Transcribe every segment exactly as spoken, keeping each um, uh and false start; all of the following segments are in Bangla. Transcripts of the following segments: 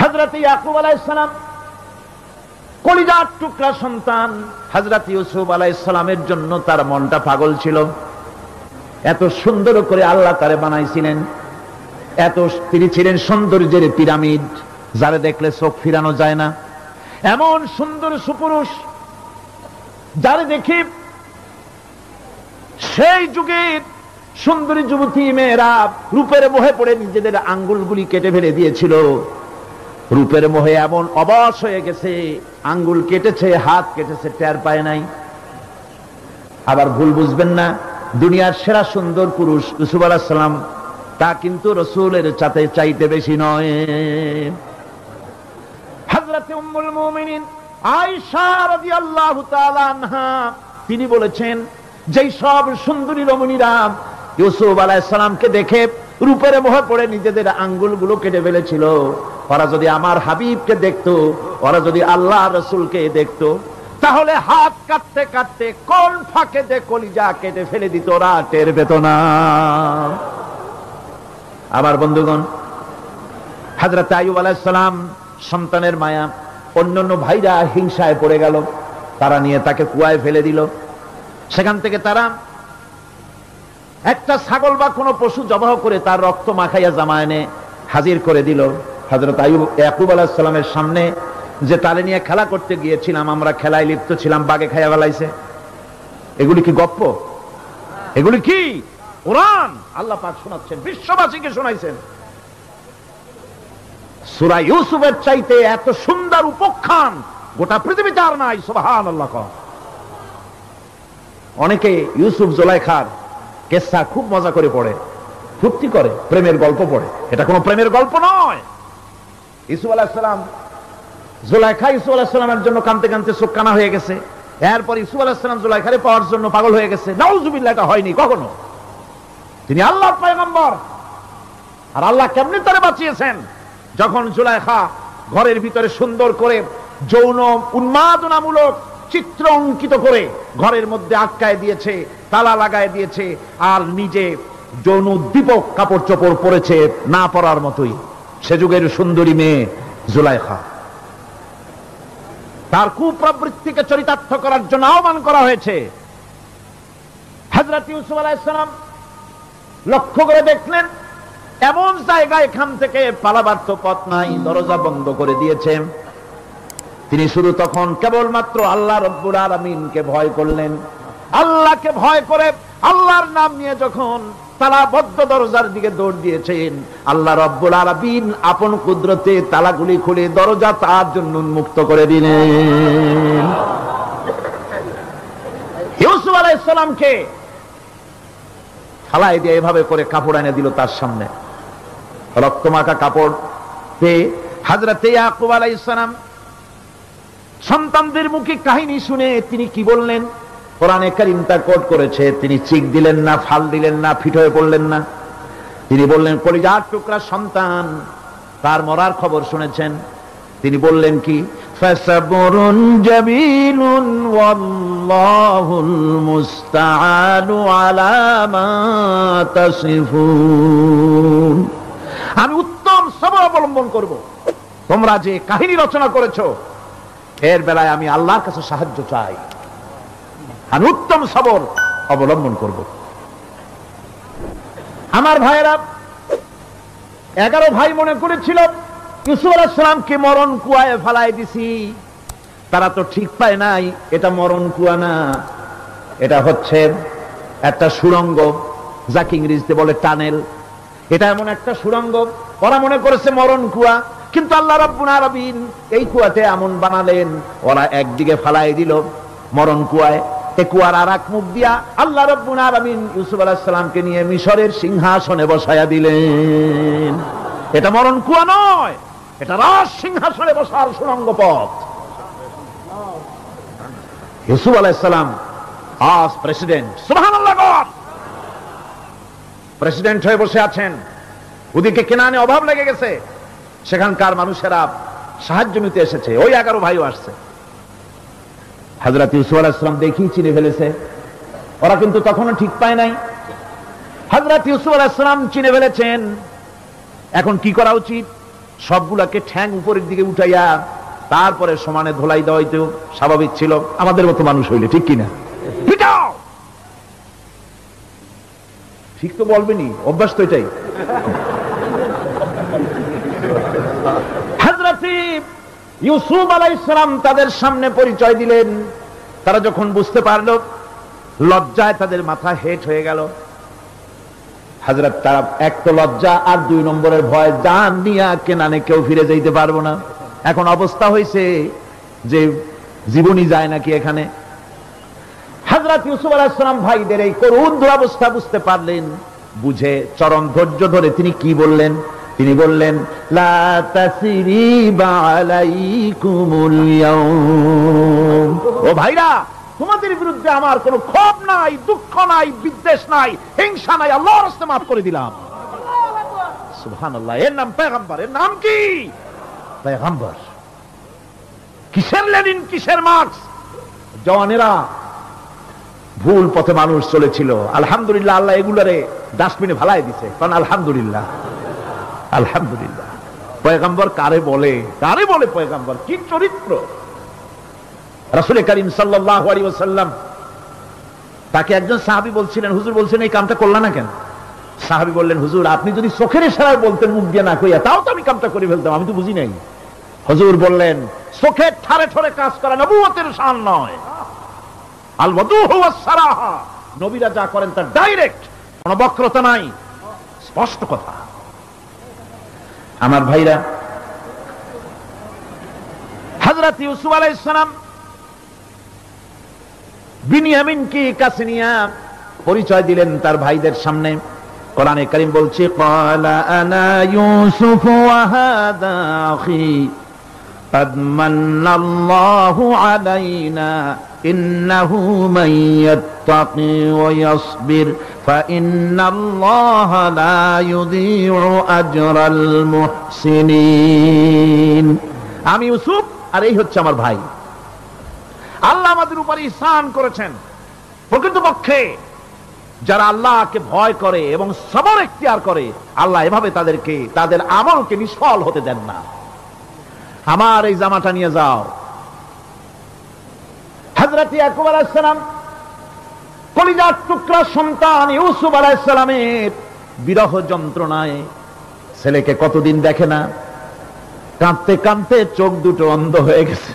হযরত ইয়াকুব আলাইহিস সালাম কলিজার টুকরা সন্তান হযরত ইউসুফ আলাইহিস সালামের জন্য তার মনটা পাগল ছিল। এত সুন্দর করে আল্লাহ তারে বানাইছিলেন, এত তিনি ছিলেন সৌন্দর্যের পিরামিড, যারে দেখলে চোখ ফিরানো যায় না, এমন সুন্দর সুপুরুষ যারে দেখি সেই যুগের সুন্দরী যুবতী মেয়েরা রূপের মোহে পড়ে নিজেদের আঙ্গুলগুলি কেটে ফেলে দিয়েছিল। রূপের মোহে এমন অবশ হয়ে গেছে, আঙ্গুল কেটেছে, হাত কেটেছে, টের পায় নাই। আবার ভুল বুঝবেন না, দুনিয়ার সেরা সুন্দর পুরুষ ইউসুফ আলাইহিস সালাম, তা কিন্তু রাসূলের চাতে চাইতে বেশি নয়। হযরত উম্মুল মুমিনিন আয়েশা রাদিয়াল্লাহু তাআলা আনহা তিনি বলেছেন, যেই সব সুন্দরী রমণীরা ইউসুফ আলাইহিস সালামকে দেখে রূপের মোহে পড়ে নিজেদের আঙ্গুলগুলো কেটে ফেলেছিল, ওরা যদি আমার হাবিবকে দেখতো, ওরা যদি আল্লাহ রাসূলকে দেখতো, তাহলে হাত কাটতে কাটতে কোন ফাঁকেতে কলিজা কেটে ফেলে দিত, ওরা টের পেত না। আবার বন্ধুগণ, হযরত আইয়ুব আলাইহিস সালাম সন্তানের মায়া, অন্যান্য ভাইরা হিংসায় পড়ে গেল, তারা নিয়ে তাকে কুয়ায় ফেলে দিল। সেখান থেকে তারা একটা ছাগল বা কোনো পশু জবাহ করে তার রক্ত মাখাইয়া জামা এনে হাজির করে দিল। হযরত আইয়ুব ইয়াকুব আলাইহিস সালামের সামনে যে তারে নিয়ে খেলা করতে গিয়েছিলাম, আমরা খেলায় লিপ্ত ছিলাম, বাগে খাইয়া ফেলাইছে। এগুলি কি গপ্প? এগুলি কি কোরআন? আল্লাহ পাক শোনাচ্ছেন, বিশ্ববাসীকে শোনাইছেন। সূরা ইউসুফের চাইতে এত সুন্দর উপখ্যান গোটা পৃথিবীতে আর নাই। সুবহানাল্লাহ। অনেকে ইউসুফ জুলাইখার কেসা খুব মজা করে পড়ে, ফুর্তি করে, প্রেমের গল্প পড়ে। এটা কোনো প্রেমের গল্প নয়। ইউসুফ আলাইহিস সালাম, জুলাইখা ইউসুফ আলাইহিস সালামের জন্য কাঁদতে কাঁদতে চোখ কানা হয়ে গেছে। এরপর ইউসুফ আলাইহিস সালাম জুলাইখারে পাওয়ার জন্য পাগল হয়ে গেছে। নাউজুবিল্লাহ, এটা হয়নি কখনো। তিনি আল্লাহর পয়গম্বর। আর আল্লাহ কেমনে তারে বাঁচিয়েছেন? যখন জুলাইখা ঘরের ভিতরে সুন্দর করে যৌন উন্মাদনামূলক চিত্র অঙ্কিত করে ঘরের মধ্যে আটকায় দিয়েছে, তালা লাগায় দিয়েছে, আর নিজে যৌন উদ্দীপক কাপড় চোপড় পরেছে না পরার মতোই। সে যুগের সুন্দরী মেয়ে জুলাইখা, তার কুপ্রবৃত্তিকে চরিতার্থ করার জন্য আহ্বান করা হয়েছে। হযরত ইউসুফ আলাইহিস সালাম লক্ষ্য করে দেখলেন এমন জায়গা, এখান থেকে পালাবার তো পথ নাই, দরজা বন্ধ করে দিয়েছে। তিনি শুধু তখন কেবলমাত্র আল্লাহ রব্বুল আলামিনকে ভয় করলেন। আল্লাহকে ভয় করে আল্লাহর নাম নিয়ে যখন তালাবদ্ধ দরজার দিকে দৌড় দিয়েছেন, আল্লাহ রব্বুল আলামিন আপন কুদরতে তালাগুলি খুলে দরজা তার জন্য উন্মুক্ত করে দিলেন। ইউসুফ আলাইহিস সালামকে ফালাই দিয়ে এভাবে করে কাপড় এনে দিল তার সামনে, রক্তমাখা কাপড় পেয়ে হযরত ইয়াকুব আলাইহিস সালাম সন্তানদের মুখে কাহিনী শুনে তিনি কি বললেন? কোরআনে কারীম তা কোট করেছে। তিনি চিক দিলেন না, ফাল দিলেন না, ফিট হয়ে পড়লেন না। তিনি বললেন, কলিজার টুকরা সন্তান তার মরার খবর শুনেছেন। তিনি বললেন কি? ফাসাবরুন জামিলুন ওয়াল্লাহুল মুস্তাআনু আলা মা তাসিফুন। আমি উত্তম সবর অবলম্বন করব। তোমরা যে কাহিনী রচনা করেছো এর বেলায় আমি আল্লাহর কাছে সাহায্য চাই। আমি উত্তম সবর অবলম্বন করব। আমার ভাইয়েরা, এগারো ভাই মনে করেছিল ইউসুফ আলাইহিস সালামকে মরণ কুয়ায় ফেলাই দিছি। তারা তো ঠিক পায় নাই এটা মরণ কুয়া না, এটা হচ্ছে একটা সুড়ঙ্গ, যাকে ইংরেজিতে বলে টানেল। এটা এমন একটা সুড়ঙ্গ, ওরা মনে করেছে মরণ কুয়া। কিন্তু আল্লাহ রাব্বুল আলামিন এই কুয়াতে এমন বানালেন, ওরা একদিকে ফালাই দিল মরণ কুয়ায়, এই কুয়ার আর এক মুখ দিয়া আল্লাহ রাব্বুল আলামিন ইউসুফ আলাইহিস সালামকে নিয়ে মিশরের সিংহাসনে বসায়া দিলেন। এটা মরণ কুয়া নয়, এটা রাজ সিংহাসনে বসার সুড়ঙ্গ পথ। ইউসুফ আলাইহিস সালাম আজ প্রেসিডেন্ট। সুবহানাল্লাহ। প্রেসিডেন্ট হয়ে বসে আছেন। ওদিকে কেনানে অভাব লেগে গেছে, সেখানকার মানুষেরা সাহায্য নিতে এসেছে। ওই এগারো ভাইও আসছে। হযরত ইউসুফ আলাইহিস সালাম দেখি চিনে ফেলেছে, ওরা কিন্তু তখনও ঠিক পায় নাই। হযরত ইউসুফ আলাইহিস সালাম চিনে ফেলেছেন। এখন কি করা উচিত? সবগুলাকে ঠ্যাং উপরের দিকে উঠাইয়া তারপরে সমানে ধোলাই দেওয়াই তো স্বাভাবিক ছিল আমাদের মতো মানুষ হইলে, ঠিক কিনা? পিটাও, ঠিক তো বলবেনি, অভ্যাস তো এটাই। হযরত ইউসুফ আলাইহিস সালাম তাদের সামনে পরিচয় দিলেন। তারা যখন বুঝতে পারলো, লজ্জায় তাদের মাথা হেট হয়ে গেল। হযরত তারা এক তো লজ্জা, আর দুই নম্বরের ভয়, জান নিয়া কেনানে কেউ ফিরে যাইতে পারবো না। এখন অবস্থা হয়েছে যে জীবনই যায় নাকি এখানে। হযরত ইউসুফ আলাইহিস সালাম ভাইদের এই করুণ দুরবস্থা বুঝতে পারলেন। বুঝে চরম ধৈর্য ধরে তিনি কি বললেন? তিনি বললেন, লা তাসরিবা আলাইকুমুল ইয়াউম, ও ভাইরা, তোমাদের বিরুদ্ধে আমার কোনো ক্ষোভ নাই, দুঃখ নাই, বিদ্বেষ নাই, হিংসা নাই, আল্লাহর রাস্তায় মাফ করে দিলাম। সুবহানাল্লাহ। এর নাম পয়গম্বর। এর নাম কি? পয়গম্বর। কিসের লেনিন, কিসের মার্কস? জওয়ানেরা, ভুল পথে মানুষ চলেছিল, আলহামদুলিল্লাহ আল্লাহ এগুলারে ডাস্টবিনে ফালাই দিছে। কারণ আলহামদুলিল্লাহ, আলহামদুলিল্লাহ। পয়গম্বর কারে বলে? কারে বলে পয়গম্বর? কি চরিত্র! রাসূল করিম সাল্লাল্লাহু আলাইহি ওয়াসাল্লাম তাকে একজন সাহাবী বলছিলেন, হুজুর বলছেন এই কামটা করলা না কেন? সাহাবী বললেন, হুজুর আপনি যদি চোখের ইশারায় বলতেন, মুখ দিয়ে না কইয়া, তাও তো আমি কামটা করে ফেলতাম, আমি তো বুঝি নাই। হুজুর বললেন, চোখের ঠারে ঠারে কাজ করা নবুয়তের শান নয়। আল ওয়াদুহু ওয়াস সারাহা, নবীরা যা করেন তার ডাইরেক্ট, কোনো বক্রতা নাই, স্পষ্ট কথা। আমার ভাইরা, হযরত ইউসুফ আলাইহিস সালাম বিনিয়ামিনকে কাছে নিয়ে পরিচয় দিলেন তার ভাইদের সামনে। কোরআনে কারীম বলছে, ক্বালা আনা ইউসুফ ওয়া হাদা আখি قد من الله علينا إنه من يتقي ويصبر فإن الله لا يضيع أجر المحسنين। আমি ইউসুফ আর এই হচ্ছে আমার ভাই। আল্লাহ আমাদের উপর ইহসান করেছেন। প্রকৃতপক্ষে যারা আল্লাহকে ভয় করে এবং সবর ইখতিয়ার করে, আল্লাহ এভাবে তাদেরকে তাদের আমলকে নিষ্ফল হতে দেন না। আমার এই জামাটা নিয়ে যাও। হযরত ইয়াকুব আলাইহিস সালাম কলিজার টুকরা সন্তান ইউসুফ আলাইহিস সালামের বিরহ যন্ত্রণায় ছেলেকে কতদিন দেখে না, কাঁদতে কাঁদতে চোখ দুটো অন্ধ হয়ে গেছে।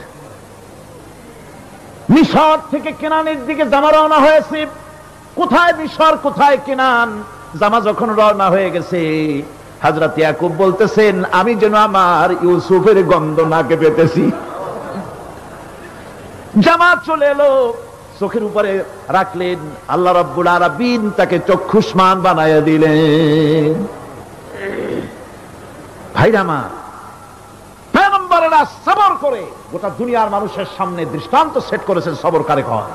মিশর থেকে কেনানের দিকে জামা রওনা হয়েছে। কোথায় মিশর, কোথায় কেনান? জামা যখন রওনা হয়ে গেছে, হযরত ইয়াকুব বলতেছেন, আমি যেন আমার ইউসুফের গন্ধ নাকে পেতেছি। জামা চলে এলো, চোখের উপরে রাখলেন, আল্লাহ রাব্বুল আলামিন তাকে চক্ষুষ্মান বানায়া দিলেন। ভাইরা আমার, পয়গম্বরেরা সবর করে গোটা দুনিয়ার মানুষের সামনে দৃষ্টান্ত সেট করেছেন সবর কারে কয়।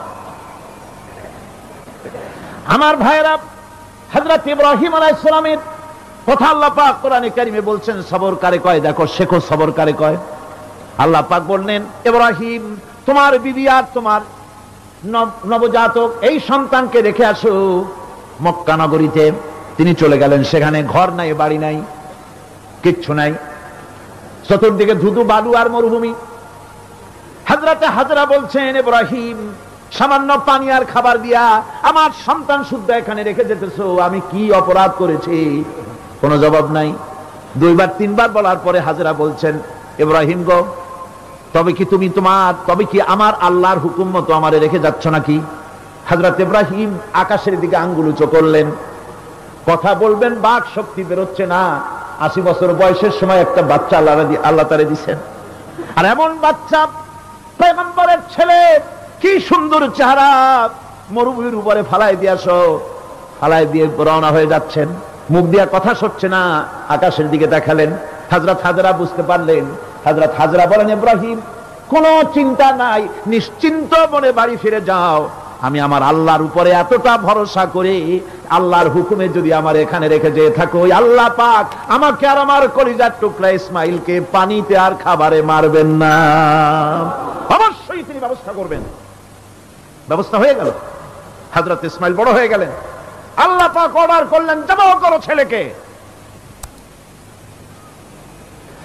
আমার ভাইরা, হযরত ইব্রাহিম আলাইহিস সালামের কথা আল্লাহ পাক কোরআনে কারিমে বলছেন সবর কারে কয়। দেখো, শেখো সবর কারে কয়। আল্লাহ পাক বললেন, ইব্রাহিম তোমার বিবি আর তোমার নবজাতক এই সন্তানকে রেখে আসো মক্কা নগরীতে। তিনি চলে গেলেন। সেখানে ঘর নাই, বাড়ি নাই, কিচ্ছু নাই, চতুর্দিকে ধুধু বালু আর মরুভূমি। হযরতে হাজরা বলছেন, ইব্রাহিম সামান্য পানি আর খাবার দিয়া আমার সন্তান শুদ্ধ এখানে রেখে যেতেছো, আমি কি অপরাধ করেছি? কোনো জবাব নাই। দুইবার তিনবার বলার পরে হাজরা বলছেন, ইব্রাহিম গো, তবে কি তুমি তোমার তবে কি আমার আল্লাহর হুকুম মতো আমারে রেখে যাচ্ছ নাকি? হযরত ইব্রাহিম আকাশের দিকে আঙ্গুল উঁচু করলেন। কথা বলবেন, বাক শক্তি বেরোচ্ছে না। আশি বছর বয়সের সময় একটা বাচ্চা আল্লাহ আল্লাহ তারে দিচ্ছেন। আর এমন বাচ্চা, পয়গম্বরের ছেলে, কি সুন্দর চেহারা, মরুভূমির উপরে ফালাই দিয়াছো, ফালাই দিয়ে রওনা হয়ে যাচ্ছেন। মুখ দিয়া কথা সরছে না, আকাশের দিকে দেখালেন। হযরত হাজরা বুঝতে পারলেন। হযরত হাজরা বলেন, ইব্রাহিম কোনো চিন্তা নাই, নিশ্চিন্ত মনে বাড়ি ফিরে যাও। আমি আমার আল্লাহর উপরে এতটা ভরসা করি, আল্লাহর হুকুমে যদি আমার এখানে রেখে যেয়ে থাকো, আল্লাহ পাক আমাকে আর আমার কলিজার টুকরা ইসমাইলকে পানিতে আর খাবারে মারবেন না, অবশ্যই তিনি ব্যবস্থা করবেন। ব্যবস্থা হয়ে গেল। হযরত ইসমাইল বড় হয়ে গেলেন। আল্লাহ পাক অর্ডার করলেন, জবাহ করো ছেলেকে।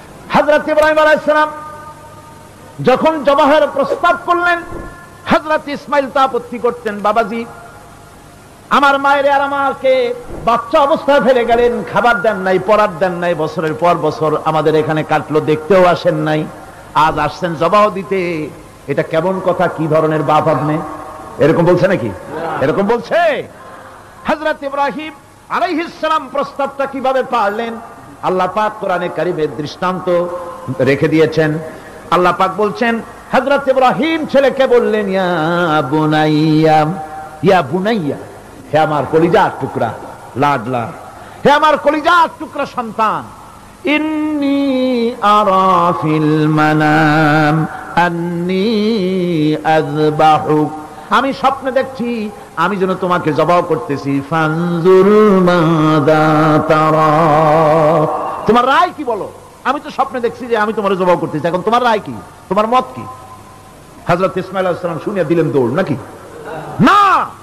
হযরত ইব্রাহিম আলাইহিস সালাম যখন জবাহের প্রস্তাব করলেন, হযরত ইসমাইল তা আপত্তি করতেন, বাবাজি আমার মায়ের আর আমাকে বাচ্চা অবস্থায় ফেলে গেলেন, খাবার দেন নাই, পরার দেন নাই, বছরের পর বছর আমাদের এখানে কাটলো, দেখতেও আসেন নাই, আজ আসছেন জবাহ দিতে, এটা কেমন কথা, কি ধরনের বাপ আপনি? এরকম বলছে নাকি? এরকম বলছে? হযরত ইব্রাহিম আলাইহিস সালাম প্রস্তাবটা কিভাবে পারলেন? আল্লাহ পাক কোরআনে কারীমে দৃষ্টান্ত রেখে দিয়েছেন। আল্লাহ পাক বলছেন, হযরত ইব্রাহিম ছেলেকে বললেন, ইয়া বুনাইয়া, ইয়া বুনাইয়া, হে আমার কলিজার টুকরা, লাডলা, হে আমার কলিজার টুকরা সন্তান, ইন্নী আরা ফিল মানাম আন্নী আযবাহুক, আমি স্বপ্নে দেখছি আমি যেন তোমাকে জবাহ করতেছি, ফানজুর মাযা তারা, তোমার রায় কি বলো? আমি তো স্বপ্নে দেখছি যে আমি তোমার জবাহ করতেছি, এখন তোমার রায় কি, তোমার মত কি? হযরত ইসমাঈল আলাইহিস সালাম শুনিয়া দিলেন দৌড়, নাকি না?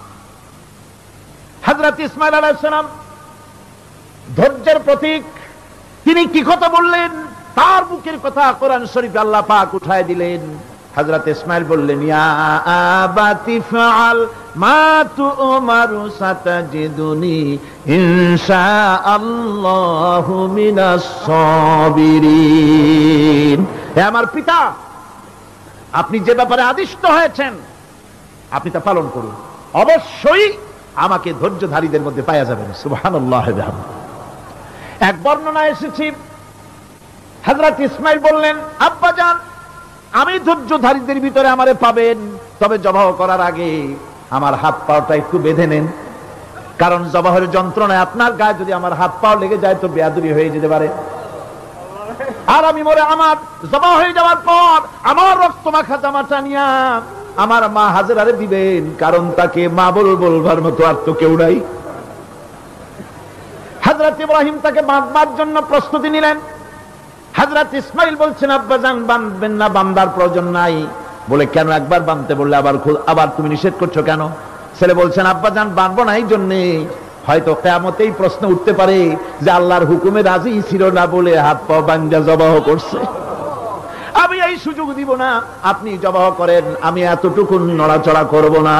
হযরত ইসমাঈল আলাইহিস সালাম ধৈর্যের প্রতীক, তিনি কি কথা বললেন? তার মুখের কথা কোরআন শরীফে আল্লাহ পাক উঠায় দিলেন। হযরত ইসমাঈল বললেন, ইয়া আবাতি ফাআল মা তু'মারু সাতাজিদুনি ইনশাআল্লাহু মিনাস সাবিরিন, হে আমার পিতা, আপনি যে ব্যাপারে আদিষ্ট হয়েছেন আপনি তা পালন করুন, অবশ্যই আমাকে ধৈর্যধারীদের মধ্যে পাওয়া যাবেন। সুবহানাল্লাহ। এক বর্ণনা এসেছে, হযরত ইসমাঈল বললেন, আব্বাজান আমি ধৈর্যধারীদের ভিতরে আমারে পাবেন, তবে জবাহ করার আগে আমার হাত পাটা একটু বেঁধে নেন, কারণ জবাহের যন্ত্রণায় আপনার গায়ে যদি আমার হাত পাও লেগে যায় তো বেয়াদবি হয়ে যেতে পারে, আর আমি মরে আমার জবাহ হয়ে যাওয়ার পর আমার রক্ত মাখা জামাটা নিয়া আমার মা হাজেরারে দিবেন, কারণ তাকে মা বল বলবার মতো আর তো কেউ নাই। হযরত ইব্রাহিম তাকে বাঁধবার জন্য প্রস্তুতি নিলেন। হযরত ইসমাঈল বলছেন, আব্বাজান বাঁধবেন না, বাঁধার প্রয়োজন নাই। বলে কেন? একবার বাঁধতে বললে আবার আবার তুমি নিষেধ করছো কেন? ছেলে বলছেন, আব্বাজান বাঁধবো না এই জন্যে, হয়তো কিয়ামতেই প্রশ্ন উঠতে পারে যে আল্লাহর হুকুমে রাজি ছিল না বলে হাত পা বাঁধা জবাহ করছে, আমি এই সুযোগ দিব না, আপনি জবাহ করেন, আমি এতটুকু নড়াচড়া করব না।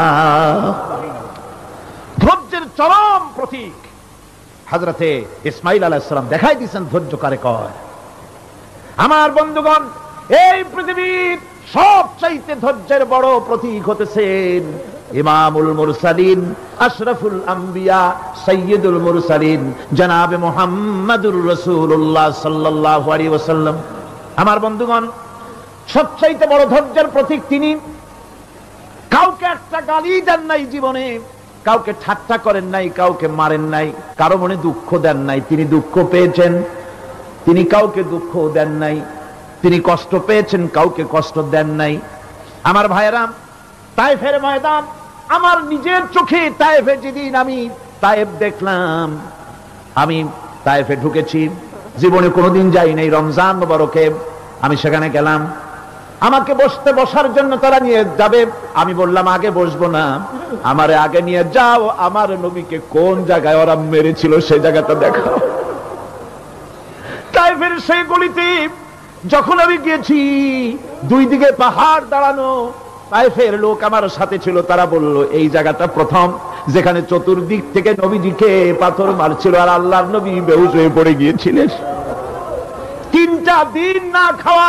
ধৈর্যের চরম প্রতীক হযরতে ইসমাঈল আলাইহিস সালাম দেখাই দিয়েছেন ধৈর্য কারে কয়। আমার বন্ধুগণ, এই পৃথিবীর সবচাইতে ধৈর্যের বড় প্রতীক হতেছেন ইমামুল মুরসালিন, আশরাফুল আম্বিয়া, সাইয়্যিদুল মুরসালিন, জনাবে মুহাম্মাদুর রাসূলুল্লাহ সাল্লাল্লাহু আলাইহি ওয়াসাল্লাম। আমার বন্ধুগণ, সবচাইতে বড় ধৈর্যের প্রতীক তিনি। কাউকে একটা গালি দেন নাই জীবনে, কাউকে ঠাট্টা করেন নাই, কাউকে মারেন নাই, কারো মনে দুঃখ দেন নাই, তিনি দুঃখ পেয়েছেন, তিনি কাউকে দুঃখ দেন নাই, তিনি কষ্ট পেয়েছেন, কাউকে কষ্ট দেন নাই। আমার ভাইয়েরা, তায়েফের ময়দান, আমার নিজের চোখে তায়েফে যেদিন আমি তায়েফ দেখলাম, আমি তায়েফে ঢুকেছি, জীবনে কোনোদিন যাই নাই, রমজান মুবারকে আমি সেখানে গেলাম, আমাকে বসতে বসার জন্য তারা নিয়ে যাবে, আমি বললাম আগে বসবো না, আমারে আগে নিয়ে যাও, আমার নবীকে কোন জায়গায় ওরা মেরেছিল সেই জায়গাটা দেখাও। তায়েফের সেই গলিতে যখন আমি গিয়েছি, দুই দিকে পাহাড় দাঁড়ানো, তায়েফের লোক আমার সাথে ছিল, তারা বলল এই জায়গাটা প্রথম যেখানে চতুর্দিক থেকে নবীজিকে পাথর মারছিল আর আল্লাহর নবী বেহুশ হয়ে পড়ে গিয়েছিলেন। তিনটা দিন না খাওয়া,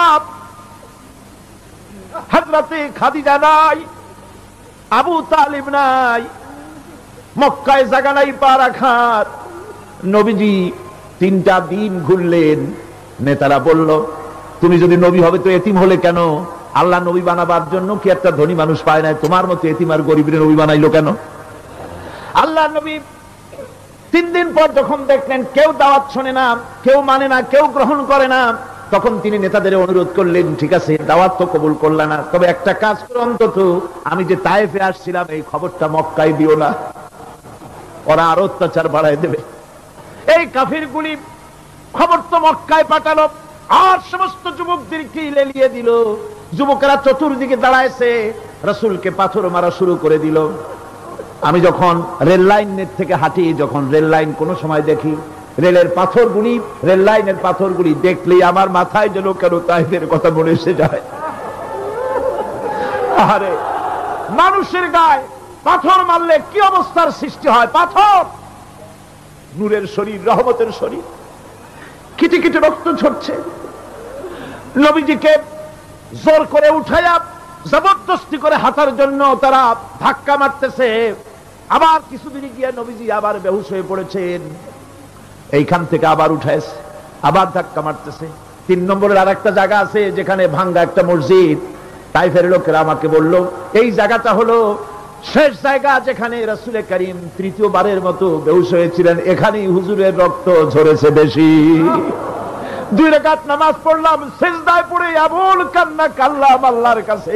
হযরতে খাদিজা নাই, আবু তালিব নাই, মক্কায় জায়গা নাই পা রাখার, নবীজি তিনটা দিন ঘুরলেন। নেতারা বলল, তুমি যদি নবী হবে তো এতিম হলে কেন? আল্লাহ নবী বানাবার জন্য কি একটা ধনী মানুষ পায় না? তোমার মতো এতিম আর গরিবের নবী বানাইলো কেন? আল্লাহ নবী তিন দিন পর যখন দেখলেন কেউ দাওয়াত শোনে না, কেউ মানে না, কেউ গ্রহণ করে না, তখন তিনি নেতাদের অনুরোধ করলেন, ঠিক আছে দাওয়াত তো কবুল করলে না, তবে একটা কাজ করো, অন্তত আমি যে তায়েফে আসছিলাম এই খবরটা মক্কায় দিও না, ওরা আরো অত্যাচার বাড়ায় দেবে। এই কাফিরগুলি খবর তো মক্কায় পাঠালো, আর সমস্ত যুবকদেরকে লেলিয়ে দিল। যুবকেরা চতুর্দিকে দাঁড়াইছে, রাসূলকে পাথর মারা শুরু করে দিল। আমি যখন রেল লাইনের থেকে হাঁটি, যখন রেল লাইন কোনো সময় দেখি রেলের পাথরগুলি, রেল লাইনের পাথরগুলি দেখলেই আমার মাথায় যেন কেন তাইফের কথা মনে এসে যায়। আরে মানুষের গায়ে পাথর মারলে কি অবস্থার সৃষ্টি হয়? পাথর নূরের শরীর, রহমতের শরীর, কিটি কিটি রক্ত ঝরছে। নবীজিকে জোর করে উঠাইয়া জবরদস্তি করে হাঁটার জন্য তারা ধাক্কা মারতেছে। আবার কিছুদিন গিয়ে নবীজি আবার বেহুশ হয়ে পড়েছেন, এইখান থেকে আবার উঠাইছে, আবার ধাক্কা মারতেছে। তিন নম্বরের আর একটা জায়গা আছে যেখানে ভাঙ্গা একটা মসজিদ। তাইফের লোকেরা আমাকে বলল এই জায়গাটা হলো শেষ জায়গা যেখানে রাসূল করিম তৃতীয়বারের মতো বেহুশ হয়েছিলেন, এখানেই হুজুরের রক্ত ঝরেছে বেশি। দুই রাকাত নামাজ পড়লাম, সিজদায় পড়ে আবুল কান্না কাল্লাম আল্লাহর কাছে।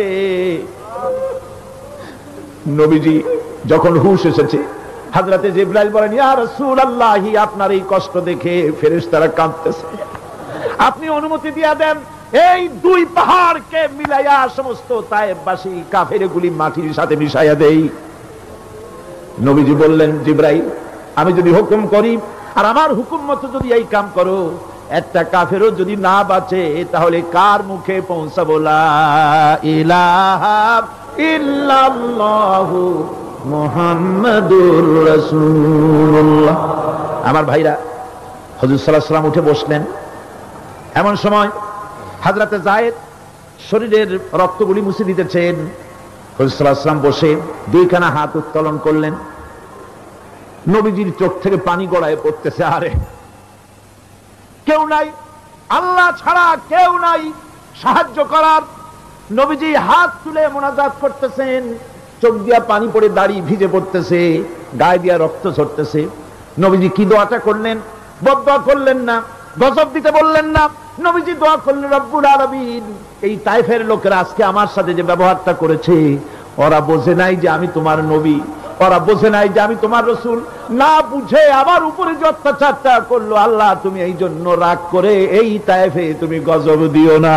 নবীজি যখন হুঁশ এসেছে, হযরতে জিবরাইল বলেন, ইয়া রাসূলুল্লাহ, আপনার এই কষ্ট দেখে ফেরেশতারা কাঁদতেছে, আপনি অনুমতি দিয়ে দেন এই দুই পাহাড়কে মিলাইয়া সমস্ত তায়েফবাসী কাফেরগুলি মাটির সাথে মিশাইয়া দেই। নবীজি বললেন, জিবরাইল, আমি যদি হুকুম করি আর আমার হুকুম মতো যদি এই কাম করো, একটা কাফেরও যদি না বাঁচে তাহলে কার মুখে পৌঁছাবো লা ইলাহা ইল্লাল্লাহু মুহাম্মাদুর রাসূলুল্লাহ। আমার ভাইরা, হুজুর সাল্লাল্লাহু আলাইহি ওয়াসাল্লাম উঠে বসলেন। এমন সময় হযরতে যায়েদ শরীরের রক্তগুলি মুছে দিতেছেন। হুজুর সাল্লাল্লাহু আলাইহি ওয়াসাল্লাম বসে দুইখানা হাত উত্তোলন করলেন। নবীজির চোখ থেকে পানি গড়ায় পড়তেছে। আরে কেউ নাই, আল্লাহ ছাড়া কেউ নাই সাহায্য করার। নবীজি হাত তুলে মোনাজাত করতেছেন, চোখ দিয়া পানি পড়ে দাড়ি ভিজে পড়তেছে, গায়ে দিয়া রক্ত ঝরতেছে। নবীজি কি দোয়াটা করলেন? বদদোয়া করলেন না, গজব দিতে বললেন না। নবীজি দোয়া করলেন, রব্বুল আলামিন, এই তাইফের লোকেরা আজকে আমার সাথে যে ব্যবহারটা করেছে, ওরা বোঝে নাই যে আমি তোমার নবী, ওরা বোঝে নাই যে আমি তোমার রাসূল, না বুঝে আমার উপরে যে অত্যাচারটা করলো, আল্লাহ তুমি এই জন্য রাগ করে এই তায়েফে তুমি গজব দিও না।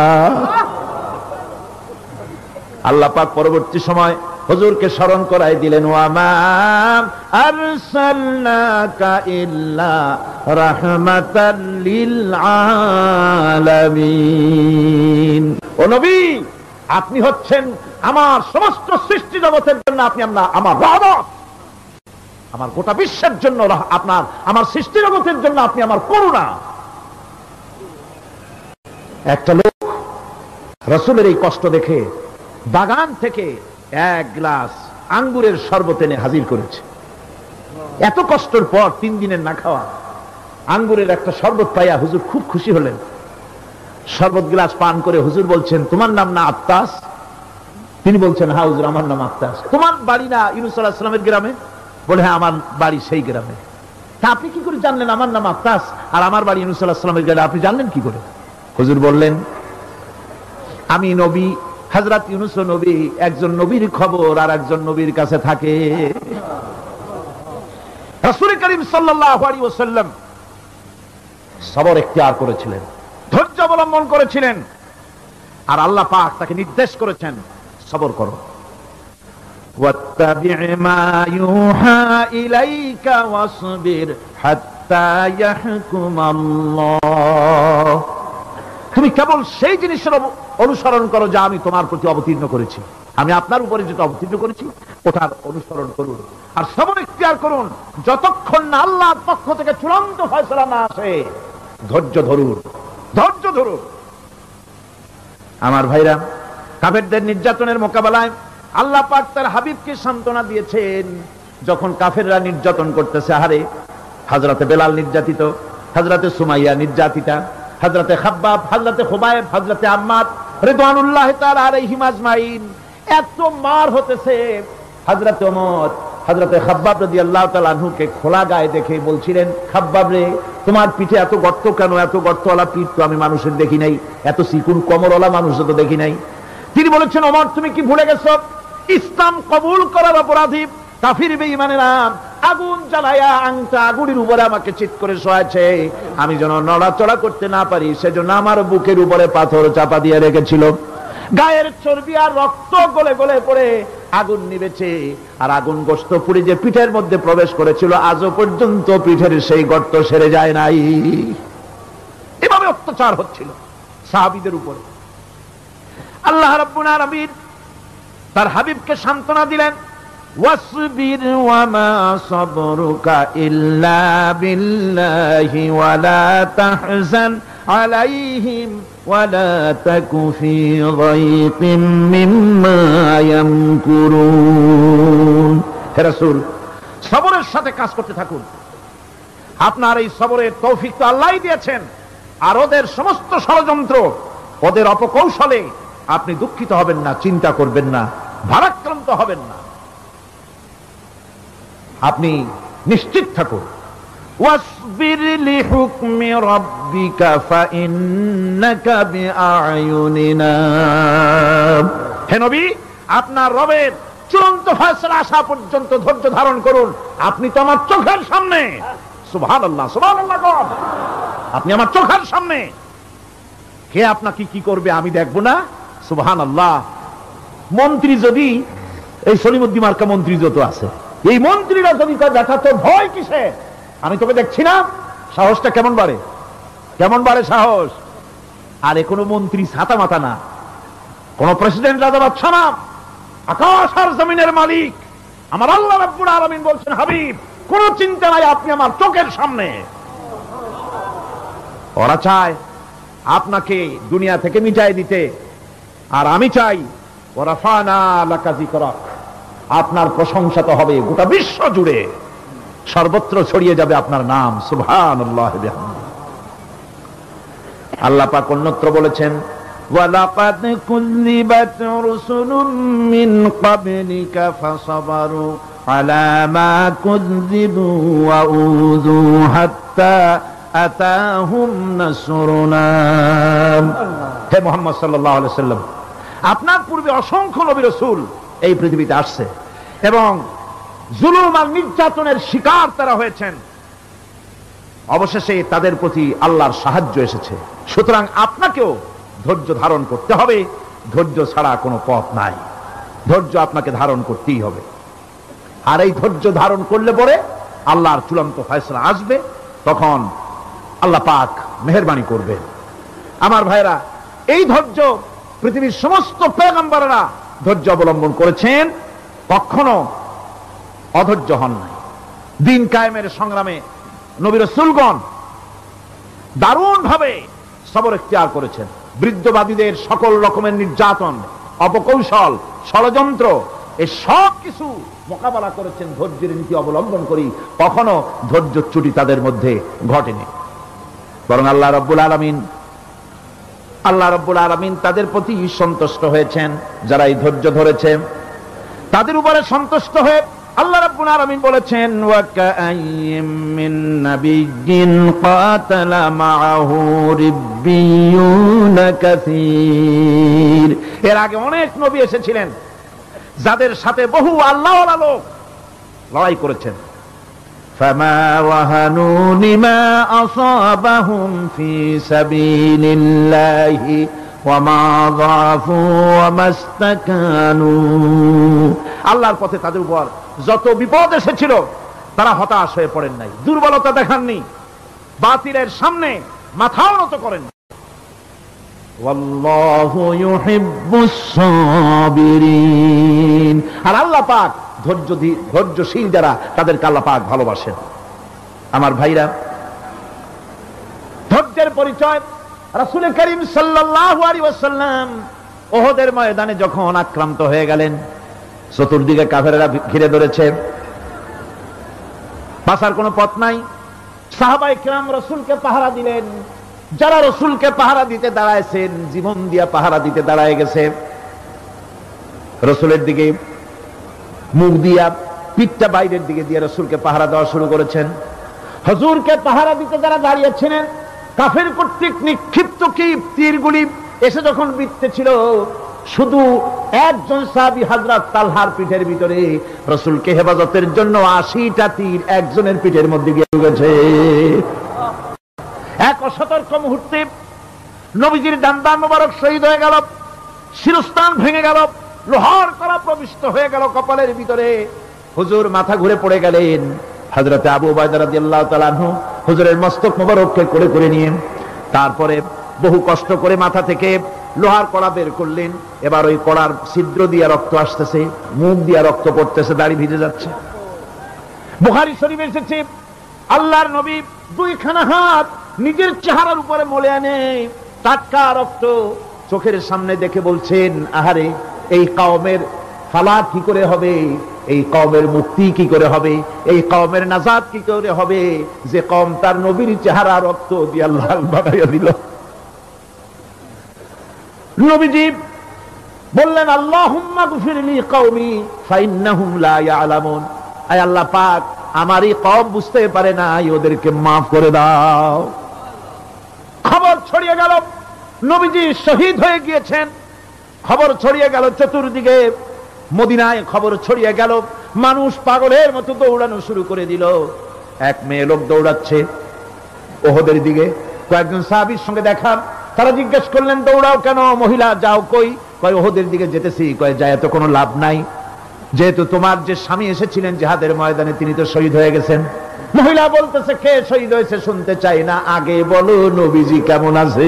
আল্লাহ পাক পরবর্তী সময় হুজুরকে স্মরণ করাই দিলেন, ওয়া মা আরসালনাকা ইল্লা রাহমাতাল লিল আলামিন। ও নবী, আপনি হচ্ছেন আমার সমস্ত সৃষ্টি জগতের জন্য আপনি আমার রহমত, আমার গোটা বিশ্বের জন্য আপনার, আমার সৃষ্টি জগতের জন্য আপনি আমার করুণা। একটা লোক রাসূলের এই কষ্ট দেখে বাগান থেকে এক গ্লাস আঙ্গুরের শরবত এনে হাজির করেছে। এত কষ্টের পর তিন দিনের না খাওয়া আঙ্গুরের একটা শরবত পাইয়া হুজুর খুব খুশি হলেন। শরবত গ্লাস পান করে হুজুর বলছেন, তোমার নাম না আত্তাস? তিনি বলছেন, হ্যাঁ হুজুর, আমার নাম আত্তাস। তোমার বাড়ি না ইউনূস আলাইহিস সালামের গ্রামে? বলে, হ্যাঁ আমার বাড়ি সেই গ্রামে। তা আপনি কি করে জানলেন আমার নাম আত্তাস আর আমার বাড়ি ইউনূস আলাইহিস সালামের গ্রামে? আপনি জানলেন কি করে? হুজুর বললেন, আমি নবী, হযরত ইউনূস নবী, একজন নবীর খবর আর একজন নবীর কাছে থাকে। রাসূল করিম সাল্লাল্লাহু আলাইহি ওয়াসাল্লাম সবর ইখতিয়ার করেছিলেন, ধৈর্য অবলম্বন করেছিলেন, আর আল্লাহ পাক তাকে নির্দেশ করেছেন, সবর করো। ওয়াত্তাবি' মা ইউহা ইলাইকা ওয়াসবির হাত্তা ইয়াহকুমাল্লাহ। তুমি কেবল সেই জিনিসের অনুসরণ করো যা আমি তোমার প্রতি অবতীর্ণ করেছি, আমি আপনার উপরে যেটা অবতীর্ণ করেছি ওটার অনুসরণ করুন, আর সবর ইখতিয়ার করুন যতক্ষণ না আল্লাহর পক্ষ থেকে চূড়ান্ত ফয়সালা না আসে। ধৈর্য ধরুন, ধৈর্য ধরুন। আমার ভাইরা, কাফেরদের নির্যাতনের মোকাবেলায় আল্লাহ পাক তার হাবিবকে সান্ত্বনা দিয়েছেন। যখন কাফেররা নির্যাতন করতেছে, হারে হযরতে বেলাল নির্যাতিত, হযরতে সুমাইয়া নির্যাতিতা, হযরতে খাব্বাব, হযরতে খুবাইব, হযরতে আম্মার রিদওয়ানুল্লাহি তাআলা আলাইহিম আজমাইন, এত মার হতেছে। হযরতে ওমর হযরতে খাব্বাব রাদিয়াল্লাহু তাআলা আনহুকে খোলা গায়ে দেখে বলছিলেন, খাব্বাব রে, তোমার পিঠে এত গর্ত কেন? এত গর্তওয়ালা পিঠ তো আমি মানুষের দেখি নাই, এত চিকুন কোমরওয়ালা মানুষ তো দেখি নাই। তিনি বলেছেন, ওমর তুমি কি ভুলে গেছো? ইসলাম কবুল করার অপরাধী কাফির বেঈমানেরা আগুন জ্বালায়া আংটা আগুনের উপরে আমাকে চিৎ করে শোয়াছে, আমি যেন নড়াচড়া করতে না পারি সেজন্য আমার বুকের উপরে পাথর চাপা দিয়ে রেখেছিল। গায়ের চর্বি আর রক্ত গলে গলে পড়ে আগুন নিবেছে, আর আগুন গোশত পুড়ে যে পিঠের মধ্যে প্রবেশ করেছিল আজও পর্যন্ত পিঠের সেই গর্ত সেরে যায় নাই। এভাবে অত্যাচার হচ্ছিল সাহাবীদের উপরে। আল্লাহ রাব্বুল আলামিন তার হাবিবকে সান্ত্বনা দিলেন, ওয়াসবির ওয়ামা সাবরুকা ইল্লা বিল্লাহি ওয়ালা তাহজান আলাইহিম ওয়ালা তাকু ফি যায়কিম মিম্মা ইয়ামকুরুন। হে রাসূল, সবরের সাথে কাজ করতে থাকুন। আপনার এই সবরের তৌফিক তো আল্লাহই দিয়েছেন, আর ওদের সমস্ত ষড়যন্ত্র, ওদের অপকৌশলে আপনি দুঃখিত হবেন না, চিন্তা করবেন না, ভারাক্রান্ত হবেন না, আপনি নিশ্চিত থাকুন। ওয়াসবির লিহুকমি রাব্বিকা ফাইন্নাকা বিআয়ুনিনা। হে নবী, আপনার রবের চূড়ান্ত ফয়সালা আসা পর্যন্ত ধৈর্য ধারণ করুন। আপনি তো আমার চোখের সামনে। সুবহানাল্লাহ, সুবহানাল্লাহ। আপনি আমার চোখের সামনে, কে আপনাকে কি করবে আমি দেখব না? সুবহানাল্লাহ। মন্ত্রী যদি, এই সলিমুদ্দিন মার্কা মন্ত্রী যত আছে, এই মন্ত্রীরা যদি দেখা তো ভয় কিসে? আমি তোকে দেখছি না? সাহসটা কেমন বাড়ে, কেমন বাড়ে সাহস। আর এ কোনো মন্ত্রী ছাতা মাথা না, কোন প্রেসিডেন্ট রাজা বাদশা না, আকাশ আর জমিনের মালিক আমার আল্লাহ রাব্বুল আলামিন বলছেন, হাবিব কোন চিন্তা নাই, আপনি আমার চোখের সামনে। ওরা চায় আপনাকে দুনিয়া থেকে মিটাই দিতে, আর আমি চাই ওরাফানা লাকা যিকরাক, আপনার প্রশংসা তো হবে গোটা বিশ্ব জুড়ে, সর্বত্র ছড়িয়ে যাবে আপনার নাম। সুবহানাল্লাহ বিহামদিহি। আল্লাহ পাক অন্যত্র বলেছেন, ওয়ালাকাদ কুযযিবাত রুসুলুম মিন ক্বাবলিকা ফাসাবারু আলা মা কুযযিবু ওয়া উযু হাত্তা আতাহুম নাসরুনা। হে মুহাম্মদ সাল্লাল্লাহু আলাইহি ওয়াসাল্লাম, আপনার পূর্বে অসংখ্য নবী রাসূল এই পৃথিবীতে আসছে এবং জুলুম আর নির্যাতনের শিকার তারা হয়েছেন। অবশেষে তাদের প্রতি আল্লাহর সাহায্য এসেছে। সুতরাং আপনাকেও ধৈর্য ধারণ করতে হবে, ধৈর্য ছাড়া কোনো পথ নাই, ধৈর্য আপনাকে ধারণ করতেই হবে। আর এই ধৈর্য ধারণ করলে পরে আল্লাহর চূড়ান্ত ফয়সালা আসবে, তখন আল্লাহ পাক মেহেরবানি করবেন। আমার ভাইরা, এই ধৈর্য পৃথিবীর সমস্ত পয়গম্বররা ধৈর্য অবলম্বন করেছেন, কখনো অধৈর্য হন নাই। দিন কায়েমের সংগ্রামে নবী রাসূলগণ দারুণ ভাবে সবর ইখতিয়ার করেছেন। বৃদ্ধবাদীদের সকল রকমের নির্যাতন, অপকৌশল, ষড়যন্ত্র, এই সব কিছু মোকাবেলা করেছেন ধৈর্যের নীতি অবলম্বন করি। কখনো ধৈর্যচ্যুতি তাদের মধ্যে ঘটেনি, বরং আল্লাহ রাব্বুল আলামিন আল্লাহ রাব্বুল আলামিন তাদের প্রতি সন্তুষ্ট হয়েছেন। যারা এই ধৈর্য ধরেছে তাদের উপরে সন্তুষ্ট হয়ে আল্লাহ রাব্বুল আলামিন বলেছেন, ওয়া কাআইয়্যিম মিন নাবিয়্যিন কাতালা মাআহু রিব্বিয়ুনা কাসীর। এর আগে অনেক নবী এসেছিলেন যাদের সাথে বহু আল্লাহওয়ালা লোক লড়াই করেছেন। ফামা ওয়াহানু লিমা আসাবাহুম ফি সাবিলিল্লাহি ওয়া মা যাফু ওয়া মাস্তাকানু। আল্লাহর পথে তাদের উপর যত বিপদ এসেছিল তারা হতাশ হয়ে পড়েন নাই, দুর্বলতা দেখাননি, বাতিলের সামনে মাথাও নত করেন। ওয়াল্লাহু ইউহিব্বুস সাবিরিন। আর আল্লাহ পাক ধৈর্য ধৈর্যশীল যারা, তাদেরকে আল্লাহ পাক ভালোবাসেন। আমার ভাইরা, ধৈর্যের পরিচয় রাসূল করিম সাল্লাল্লাহু আলাইহি ওয়াসাল্লাম ওহদের ময়দানে যখন আক্রান্ত হয়ে গেলেন, চতুর্দিকে কাফেররা ঘিরে ধরেছে, বাঁচার কোনো পথ নাই। সাহাবায়ে কিরাম রাসূলকে পাহারা দিলেন। যারা রাসূলকে পাহারা দিতে দাঁড়ায়ছেন, জীবন দিয়া পাহারা দিতে দাঁড়ায় গেছে, রাসূলের দিকে মুখ দিয়া, পিঠটা বাইরের দিকে দিয়ে রাসূলকে পাহারা দেওয়া শুরু করেছেন। হুজুরকে পাহারা দিতে যারা দাঁড়িয়েছিলেন, কাফের কর্তৃক নিক্ষিপ্ত কি তীরগুলি এসে যখন বিঁধতেছিল, শুধু একজন সাহাবী হযরত তালহার পিঠের ভিতরে রাসূলকে হেফাজতের জন্য আশিটা তীর একজনের পিঠের মধ্যে গিয়ে ঢুকেছে। এক অসতর্ক মুহূর্তে নবীজির দান্দান মোবারক শহীদ হয়ে গেল, শিরস্থান ভেঙে গেল, লোহার কড়া প্রবিষ্ট হয়ে গেল কপালের ভিতরে। হুজুর মাথা ঘুরে পড়ে গেলেন। হযরতে আবু উবাইদা রাদিয়াল্লাহু তাআলা আনহু হুজুরের মস্তক মোবারককে কোলে করে নিয়ে তারপরে বহু কষ্ট করে মাথা থেকে লোহার কড়া বের করলেন। এবার ওই কড়ার ছিদ্র দিয়ে রক্ত আসতেছে, মুখ দিয়ে রক্ত পড়তেছে, দাড়ি ভিজে যাচ্ছে। বুখারী শরীফে এসেছে আল্লাহর নবী দুইখানা হাত নিজের চেহারার উপরে মলে আনে টাটকা রক্ত চোখের সামনে দেখে বলছেন, আহারে এই কওমের ফালাত কি করে হবে, এই কওমের মুক্তি কি করে হবে, এই কওমের নাজাত কি করে হবে যে কওম তার নবীর চেহারা রক্ত দিয়ে লাল বানাইয়া দিল। নবীজি বললেন, আল্লাহুম্মা গফিরলি কওমি ফাইন্নাহুম লা ইয়ালামুন। আয় আল্লাহ পাক, আমার এই কওম বুঝতে পারে না, ওদেরকে মাফ করে দাও। খবর ছড়িয়ে গেল নবীজি শহীদ হয়ে গিয়েছেন। খবর ছড়িয়ে গেল চতুর্দিকে, মদিনায় খবর ছড়িয়ে গেল। মানুষ পাগলের মতো দৌড়ানো শুরু করে দিল। এক মেয়ে লোক দৌড়াচ্ছে ওহদের দিকে। কয়েকজন সাহাবীর সঙ্গে দেখা, তারা জিজ্ঞেস করলেন, দৌড়াও কেন মহিলা, যাও কই? কয় ওহদের দিকে যেতেছি। কয় যায় তো কোনো লাভ নাই, যেহেতু তোমার যে স্বামী এসেছিলেন জিহাদের ময়দানে তিনি তো শহীদ হয়ে গেছেন। মহিলা বলতেছে, কে শহীদ হয়েছে শুনতে চাই না, আগে বলো নবীজি কেমন আছে।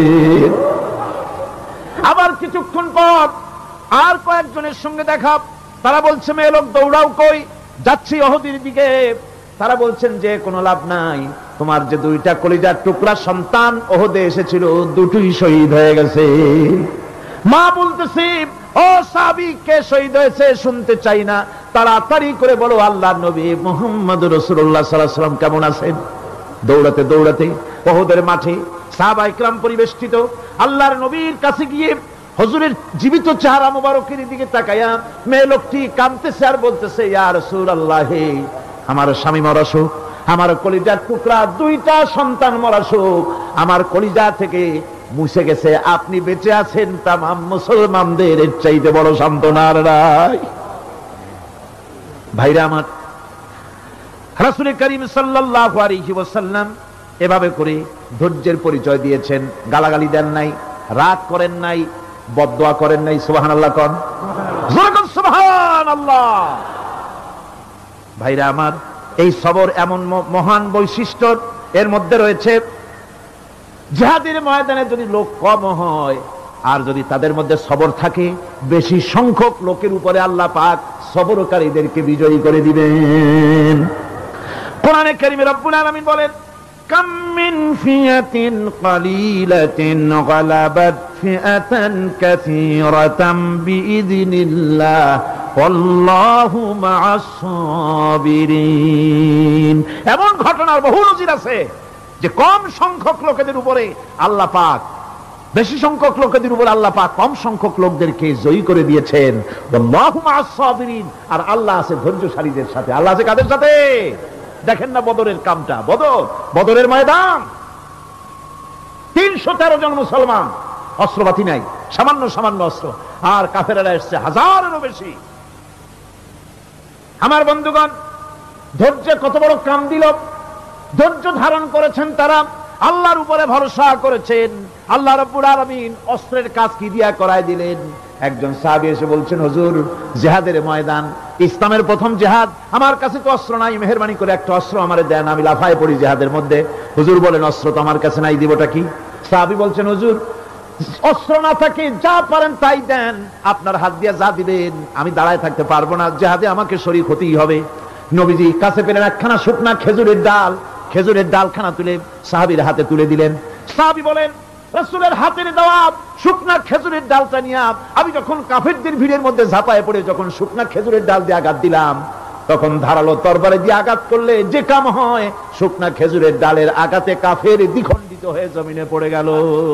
আবার কিছুক্ষণ পর আর কয়েকজনের সঙ্গে দেখা, তারা বলছে, মেয়ে লোক দৌড়াও কই? যাচ্ছি ওহদের দিকে। তারা বলছেন যে কোনো লাভ নাই, তোমার যে দুইটা কলিজার টুকরা সন্তান ওহদে এসেছিল দুটোই শহীদ হয়ে গেছে। মা বলতেছে, ও সাহাবী কে শহীদ হয়েছে শুনতে চাই না, তাড়াতাড়ি করে বলো আল্লাহর নবী মুহাম্মদুর রাসূলুল্লাহ সাল্লাল্লাহু আলাইহি ওয়াসাল্লাম কেমন আছেন। দৌড়াতে দৌড়াতে ওহদের মাঠে সাহাবা ইকরাম পরিবেষ্টিত। আল্লাহর নবীর কাছে গিয়ে হুজুরের জীবিত চেহারা মোবারকের দিকে তাকায়া মেয়ে লোকটি কাঁদতেছে আর বলতেছে, ইয়া রাসূলুল্লাহ, আমার স্বামী মরা শোক, আমার কলিজার টুকরা দুইটা সন্তান মরা শোক আমার কলিজা থেকে মুছে গেছে, আপনি বেঁচে আছেন, তামাম মুসলমানদের এর চাইতে বড় সান্ত্বনার নাই। ভাইরা আমার, রাসূল করিম সাল্লাল্লাহু আলাইহি ওয়াসাল্লাম এভাবে করে ধৈর্যের পরিচয় দিয়েছেন। গালাগালি দেন নাই, রাগ করেন নাই, বদদোয়া করেন নাই। সুবহানাল্লাহ কোন, সুবহানাল্লাহ। ভাইরা আমার, এই সবর এমন মহান বৈশিষ্ট্য এর মধ্যে রয়েছে। জিহাদের ময়দানে যদি লোক কম হয় আর যদি তাদের মধ্যে সবর থাকে, বেশি সংখ্যক লোকের উপরে আল্লাহ পাক সবরকারীদেরকে বিজয়ী করে দিবেন। কোরআনে কারীমে রব্বুল আলামিন বলেন, কাম মিন ফিয়াতিন কালিলাতিন গালাবাত ফিআতান কাসীরাতাম বিইذনিল্লাহ ওয়াল্লাহু মা'আস সাবিরিন। এমন ঘটনার বহু নজির আছে যে কম সংখ্যক লোকেদের উপরে আল্লাহ পাক, বেশি সংখ্যক লোকেদের উপর আল্লাহ পাক কম সংখ্যক লোকদেরকে জয়ী করে দিয়েছেন। ওয়াল্লাহু মা'আস সাবিরিন, আর আল্লাহ আছে ধৈর্যশালীদের সাথে। আল্লাহ আছে কাদের সাথে? দেখেন না বদরের কামটা, বদর বদরের ময়দান, তিনশো তেরো জন মুসলমান, অস্ত্রপাতি নাই, সামান্য সামান্য অস্ত্র, আর কাফেরেরা এসছে হাজারেরও বেশি। আমার বন্ধুগণ, ধৈর্য কত বড় কাম দিল। ধৈর্য ধারণ করেছেন তারা, আল্লাহর উপরে ভরসা করেছেন। আল্লাহ রাব্বুল আলামিন অস্ত্রের কাজ কি দিয়া করায় দিলেন। একজন সাহাবী এসে বলছেন, হুজুর জিহাদের ময়দান, ইসলামের প্রথম জিহাদ, আমার কাছে তো অস্ত্র নাই, মেহেরবানি করে একটা অস্ত্র আমারে দেন, আমি লাফায় পড়ি জিহাদের মধ্যে। হুজুর বলেন, অস্ত্র তো আমার কাছে নাই, দিবটা কি? সাহাবী বলছেন, হুজুর অস্ত্র না থাকে যা পারেন তাই দেন, আপনার হাত দিয়ে যা দিবেন আমি দাঁড়ায় থাকতে পারবো না, জিহাদে আমাকে শরীক হতেই হবে। নবীজি কাছে পেলেন একখানা শুকনা খেজুরের ডাল, খেজুরের ডালখানা তুলে সাহাবীর হাতে তুলে দিলেন। সাহাবী বলেন, রাসূলের হাতের দেওয়া শুকনা খেজুরের ডালটা নিয়ে আমি যখন কাফেরদের ভিড়ের মধ্যে ঝাঁপায় পড়ে যখন শুকনা খেজুরের ডাল দিয়ে আঘাত দিলাম, তখন ধারালো তরবারি দিয়ে আঘাত করলে যে কাম হয়, শুকনা খেজুরের ডালের আঘাতে কাফের দ্বিখণ্ডিত হয়ে জমিনে পড়ে গেল।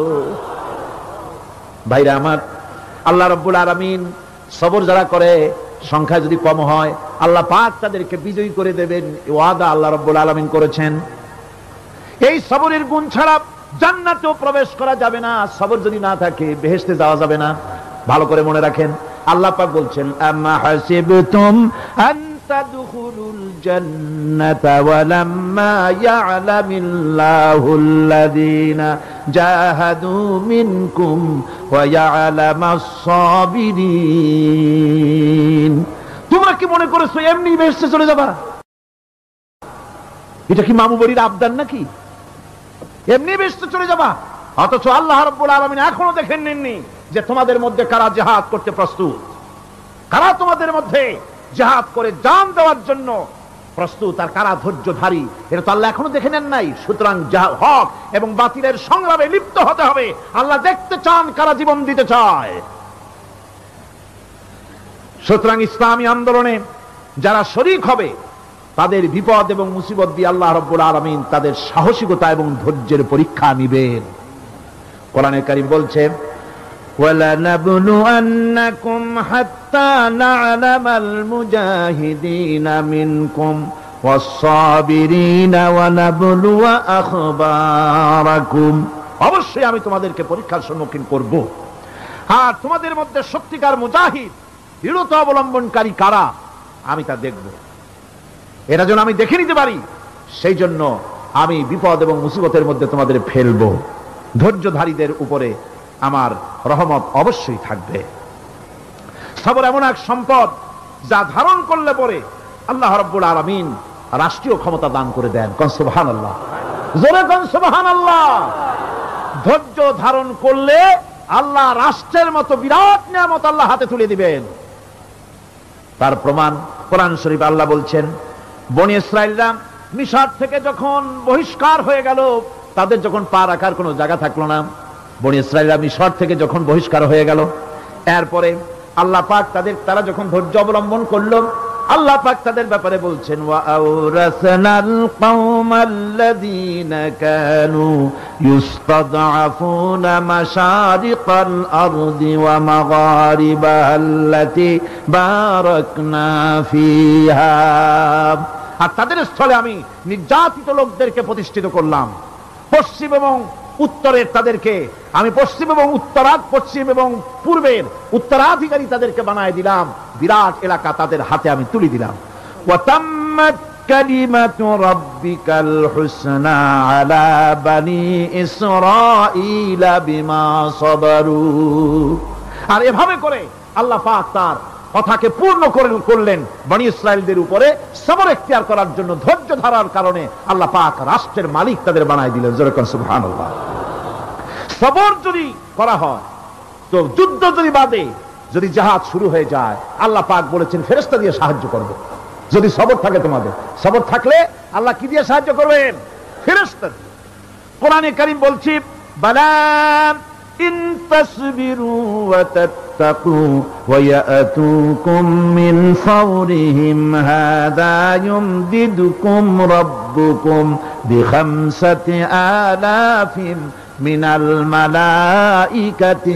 ভাইরা আমার, আল্লাহ রাব্বুল আলামিন সবর যারা করে, সংখ্যা যদি কম হয়, আল্লাহ পাক তাদেরকে বিজয়ী করে দেবেন, এই ওয়াদা আল্লাহ রাব্বুল আলামিন করেছেন। এই সবরের গুণ ছাড়া জান্নাতেও প্রবেশ করা যাবে না। সবর যদি না থাকে বেহেশতে যাওয়া যাবে না। ভালো করে মনে রাখেন, আল্লাহ পাক বলছেন, আম্মা হাসিবতুম আন তাদখুলুল জান্নাতা ওয়ালাম্মা ইয়া'লামিল্লাহুল্লাযীনা জাহাদু মিনকুম ওয়া ইয়া'লামাস সাবিরিন। তোমরা কি মনে করেছো এমনি বেহেশতে চলে যাবা? এটা কি মামু বাড়ির আবদার নাকি? এমনি বেহেশতে চলে যাবা? অথচ আল্লাহ রাব্বুল আলামিন এখনো দেখেন নেননি যে তোমাদের মধ্যে কারা জিহাদ করতে প্রস্তুত, কারা তোমাদের মধ্যে জিহাদ করে জান দেওয়ার জন্য প্রস্তুত, আর কারা ধৈর্যধারী, এটা তো আল্লাহ এখনো দেখে নেন নাই। সুতরাং হক এবং বাতিলের সংগ্রামে লিপ্ত হতে হবে। আল্লাহ দেখতে চান কারা জীবন দিতে চায়। সুতরাং ইসলামী আন্দোলনে যারা শরীক হবে তাদের বিপদ এবং মুসিবত দিয়ে আল্লাহ রাব্বুল আলামিন তাদের সাহসিকতা এবং ধৈর্যের পরীক্ষা নিবেন। কোরআনে কারীম বলছে, وَلَنَبْلُوَنَّكُمْ حَتَّى نَعْلَمَ الْمُجَاهِدِينَ مِنكُمْ وَالصَّابِرِينَ وَنَبْلُوَ أَخْبَارَكُمْ। অবশ্যই আমি তোমাদেরকে পরীক্ষার সম্মুখীন করব, আর তোমাদের মধ্যে সত্যিকার মুজাহিদ দৃঢ়তা অবলম্বনকারী কারা আমি তা দেখব। এটা যেন আমি দেখে নিতে পারি, সেই জন্য আমি বিপদ এবং মুসিবতের মধ্যে তোমাদের ফেলবো। ধৈর্যধারীদের উপরে আমার রহমত অবশ্যই থাকবে। সবর এমন এক সম্পদ যা ধারণ করলে পরে আল্লাহ রাব্বুল আলামিন রাষ্ট্রীয় ক্ষমতা দান করে দেন। কোন সুবহানাল্লাহ, জোরে কোন সুবহানাল্লাহ। ধৈর্য ধারণ করলে আল্লাহ রাষ্ট্রের মতো বিরাট নিয়ামত আল্লাহ হাতে তুলে দিবেন। তার প্রমাণ কোরআন শরীফে আল্লাহ বলছেন, বনি ইসরাঈলরা মিশর থেকে যখন বহিষ্কার হয়ে গেল, তাদের যখন পা রাখার কোনো জায়গা থাকলো না, বনি ইসরাঈলরা মিশর থেকে যখন বহিষ্কার হয়ে গেল, এরপরে আল্লাহ পাক তাদের তারা যখন ধৈর্য অবলম্বন করলো, আল্লাহ পাক তাদের ব্যাপারে বলছেন, ওয়া আওরাসনাল কওমাল্লাযীনা কানু ইউস্তাদআফুনা মাশারিকাল আরদি ওয়া মাগারিবাহাল্লাতী বারাকনা ফিহা। আর তাদের স্থলে আমি নির্যাতিত লোকদেরকে প্রতিষ্ঠিত করলাম। পশ্চিম এবং উত্তরের তাদেরকে আমি পশ্চিম এবং উত্তরাধ পশ্চিম এবং পূর্বের উত্তরাধিকারী তাদেরকে বানায় দিলাম। বিরাট এলাকা তাদের হাতে আমি তুলে দিলাম। ওয়াতাম্মাত কালিমাতু রাব্বিকাল হুসনা আলা বানি ইসরাঈলা বিমা সাবারু। আর এভাবে করে আল্লাহ পাক তার কথাকে পূর্ণ করলেন বনি ইসরাঈলদের উপরে সবর এখতিয়ার করার জন্য। ধৈর্য ধারার কারণে আল্লাহ পাক রাষ্ট্রের মালিক তাদের বানায় দিলেন। জোরে কোন সুবহানাল্লাহ। সবর যদি করা হয় তো যুদ্ধ যদি বাদে যদি জিহাদ শুরু হয়ে যায়, আল্লাহ পাক বলেছেন ফেরেশতা দিয়ে সাহায্য করবে। যদি সবর থাকে তোমাদের, সবর থাকলে আল্লাহ কি দিয়ে সাহায্য করবেন? ফেরেশতা। কোরআনে কারীম বলছে, বালা ইন তাসবিরু ওয়া তাত্তাকু ওয়া ইয়াতুকুম মিন ফাওরিহিম হাযা ইউমদিদুকুম রাব্বুকুম বিখামসাতি আলাফিন মিনাল মালাইকাতি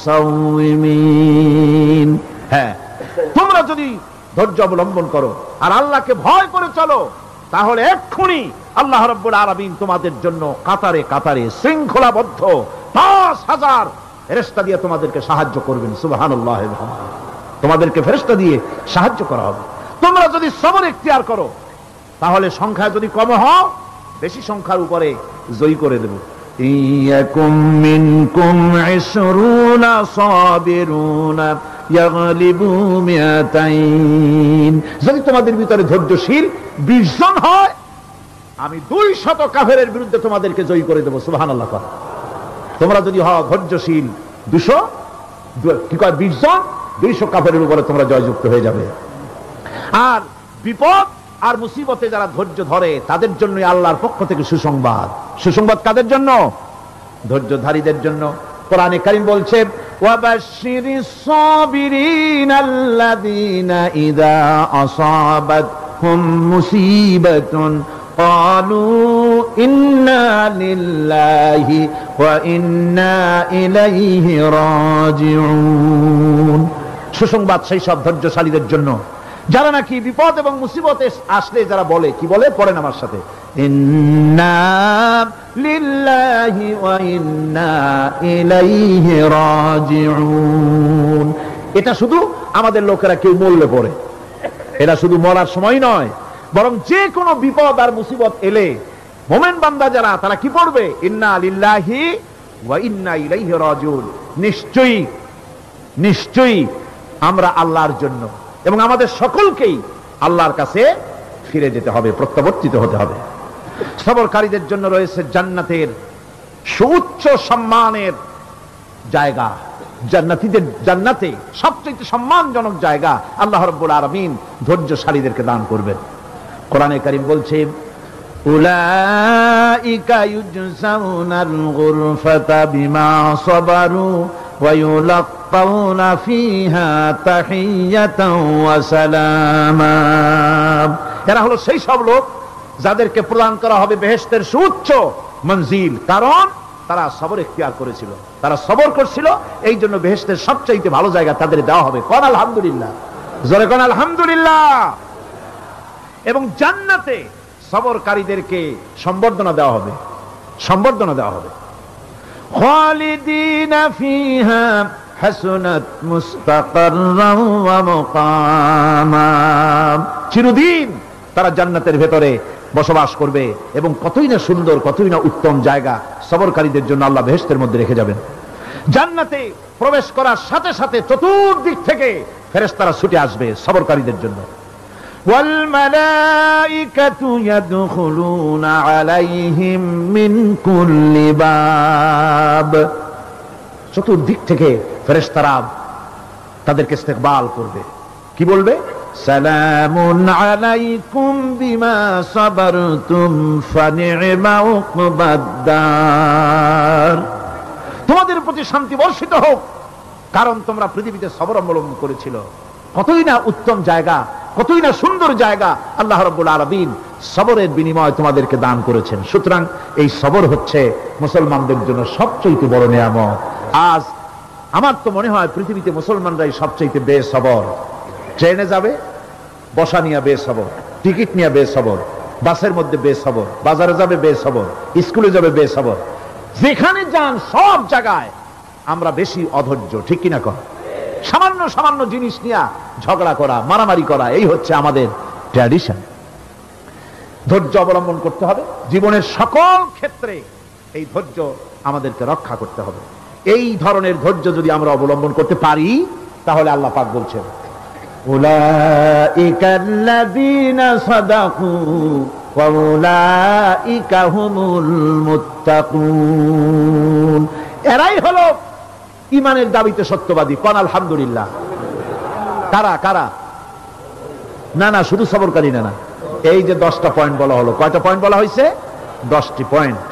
মুসাউমিন। হ্যাঁ, তোমরা যদি ধৈর্য অবলম্বন করো আর আল্লাহকে ভয় করে চলো, তাহলে এক্ষুনি আল্লাহ রাব্বুল আলামিন তোমাদের জন্য কাতারে কাতারে শৃঙ্খলাবদ্ধ পাঁচ হাজার ফেরেশতা দিয়ে তোমাদেরকে সাহায্য করবেন। সুবহানাল্লাহ। তোমাদেরকে ফেরেশতা দিয়ে সাহায্য করা হবে। তোমরা যদি সবর এখতিয়ার করো, তাহলে সংখ্যা যদি কম হও, বেশি সংখ্যার উপরে জয়ী করে দেব। ইয়াকুম মিনকুম ইশরুনা সাবিরুনা ইয়াগলিবু মিয়াতাইন। যদি তোমাদের ভিতরে ধৈর্যশীল বিশ জন হয়, আমি দুই শত কাফেরের বিরুদ্ধে তোমাদেরকে জয়ী করে দেব। সুবহানাল্লাহ। তোমরা যদি হও ধৈর্যশীল দুশো কি কয় বিশ জন, দুইশো কাফেরের উপরে তোমরা জয়যুক্ত হয়ে যাবে। আর বিপদ আর মুসিবতে যারা ধৈর্য ধরে তাদের জন্য আল্লাহর পক্ষ থেকে সুসংবাদ। সুসংবাদ কাদের জন্য? ধৈর্যধারীদের জন্য। কোরআনে কারীম বলছে, ওয়াবাশশিরিস সাবিরিনাল্লাযীনা ইযা আসাবাতহুম মুসিবাতুন ক্বালু ইন্না লিল্লাহি ওয়া ইন্না ইলাইহি রাজিউন। সুসংবাদ সেই সব ধৈর্যশালীদের জন্য যারা নাকি বিপদ এবং মুসিবতে আসলে যারা বলে, কি বলে? পড়েন আমার সাথে, ইন্না লিল্লাহি ওয়া ইন্না ইলাইহি রাজিউন। এটা শুধু আমাদের লোকেরা কেউ বললে পড়ে, এটা শুধু মরার সময় নয়, বরং যে কোনো বিপদ আর মুসিবত এলে মুমিন বান্দা যারা তারা কি পড়বে? ইন্না লিল্লাহি ওয়া ইন্না ইলাইহি রাজিউন। নিশ্চয়ই নিশ্চয়ই আমরা আল্লাহর জন্য এবং আমাদের সকলকেই আল্লাহর কাছে ফিরে যেতে হবে, প্রত্যাবর্তিত হতে হবে। সবরকারীদের জন্য রয়েছে জান্নাতের সুউচ্চ সম্মানের জায়গা। জান্নাতীদের জান্নাতে সবচেয়ে সম্মানজনক জায়গা আল্লাহ রাব্বুল আলামিন ধৈর্যশালীদেরকে দান করবেন। কোরআনে কারীম বলছে, উলাইকা ইউজসাউনাল গুরফাতা বিমা সাবারু ওয়া ইউলাক্কাউনা ফিহা তাহিয়াতাও ওয়া সালামা। এরা হলো সেই সব লোক যাদেরকে প্রদান করা হবে বেহেশতের সুউচ্চ মঞ্জিল, কারণ তারা সবর ইখতিয়ার করেছিল, তারা সবর করছিল, এই জন্য বেহেশতের সবচাইতে ভালো জায়গা তাদের দেওয়া হবে। কোন আলহামদুলিল্লাহ, জোরে কোন আলহামদুলিল্লাহ। এবং জান্নাতে সবরকারীদেরকে সম্বর্ধনা দেওয়া হবে, সম্বর্ধনা দেওয়া হবে। খালিদিনা ফিহা হাসুনাত মুস্তাকাররান ওয়া মুকামা। চিরদিন তারা জান্নাতের ভেতরে বসবাস করবে এবং কতই না সুন্দর, কতই না উত্তম জায়গা সবরকারীদের জন্য আল্লাহ বেহেশতের মধ্যে রেখে যাবেন। জান্নাতে প্রবেশ করার সাথে সাথে চতুর্দিক থেকে ফেরেশতারা ছুটে আসবে সবরকারীদের জন্য। ওয়াল মালাইকাতু ইয়াদখুলুনা আলাইহিম মিন কুল্লি বাব। চতুর্দিক থেকে ফেরেশতারা তাদেরকে ইস্তেকবাল করবে, কি বলবে? সালামুন আলাইকুম বিমা সাবারতুম ফানি'মা উকবাদ-দার। তোমাদের প্রতি শান্তি বর্ষিত হোক, কারণ তোমরা পৃথিবীতে সবর অবলম্বন করেছিল। কতই না উত্তম জায়গা, কতই না সুন্দর জায়গা আল্লাহ রাব্বুল আলামিন সবরের বিনিময় তোমাদেরকে দান করেছেন। সুতরাং এই সবর হচ্ছে মুসলমানদের জন্য সবচেয়ে বড় নিয়ামত। আজ আমার তো মনে হয় পৃথিবীতে মুসলমানরাই সবচেয়ে বেসবর। ট্রেনে যাবে, বসা নিয়ে বেসবর, টিকিট নিয়ে বেসবর, বাসের মধ্যে বেসবর, বাজারে যাবে বেসবর, স্কুলে যাবে বেসবর, যেখানে যান সব জায়গায় আমরা বেশি অধৈর্য, ঠিক কিনা কর? সামান্য সামান্য জিনিস নিয়ে ঝগড়া করা, মারামারি করা, এই হচ্ছে আমাদের ট্র্যাডিশন। ধৈর্য অবলম্বন করতে হবে জীবনের সকল ক্ষেত্রে, এই ধৈর্য আমাদেরকে রক্ষা করতে হবে। এই ধরনের ধৈর্য যদি আমরা অবলম্বন করতে পারি, তাহলে আল্লাহ পাক বলছেন, উলাইকাল্লাযীনা সাদাকু ওয়া উলাইকা হুমুল মুত্তাকুন। এরাই হলো ঈমানের দাবিতে সত্যবাদী। কোন আলহামদুলিল্লাহ। কারা কারা? না না, শুধু সবরকারী না, না, এই যে দশটা পয়েন্ট বলা হলো, কয়টা পয়েন্ট বলা হয়েছে? দশটি পয়েন্ট।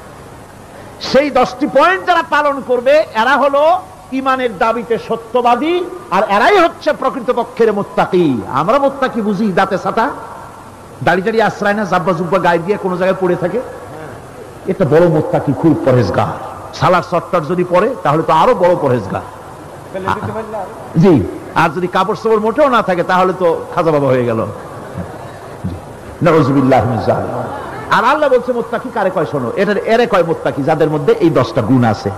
সেই দশটি পয়েন্ট যারা পালন করবে এরা হলো ঈমানের দাবিতে সত্যবাদী, আর এরাই হচ্ছে প্রকৃতপক্ষের মুত্তাকি। আমরা মুত্তাকি বুঝি দাঁতে ছাতা, দাড়ি দাড়ি আশ্রয় না, জাব্বা জুব্বা গায়ে দিয়ে কোনো জায়গায় পড়ে থাকে, এটা বড় মুত্তাকি, খুব পরহেজগার। সালার সত্তর যদি পড়ে তাহলে তো আরো বড় পরহেজগার। জি, আর যদি কাপড় চোপড় মোটেও না থাকে তাহলে তো খাজা বাবা হয়ে গেল। নাউযুবিল্লাহ মিন যালিক। আর আল্লাহ বলছে মুত্তাকি কারে কয়? শোনো, এটার এরে কয় মুত্তাকি যাদের মধ্যে এই দশটা গুণ আছে।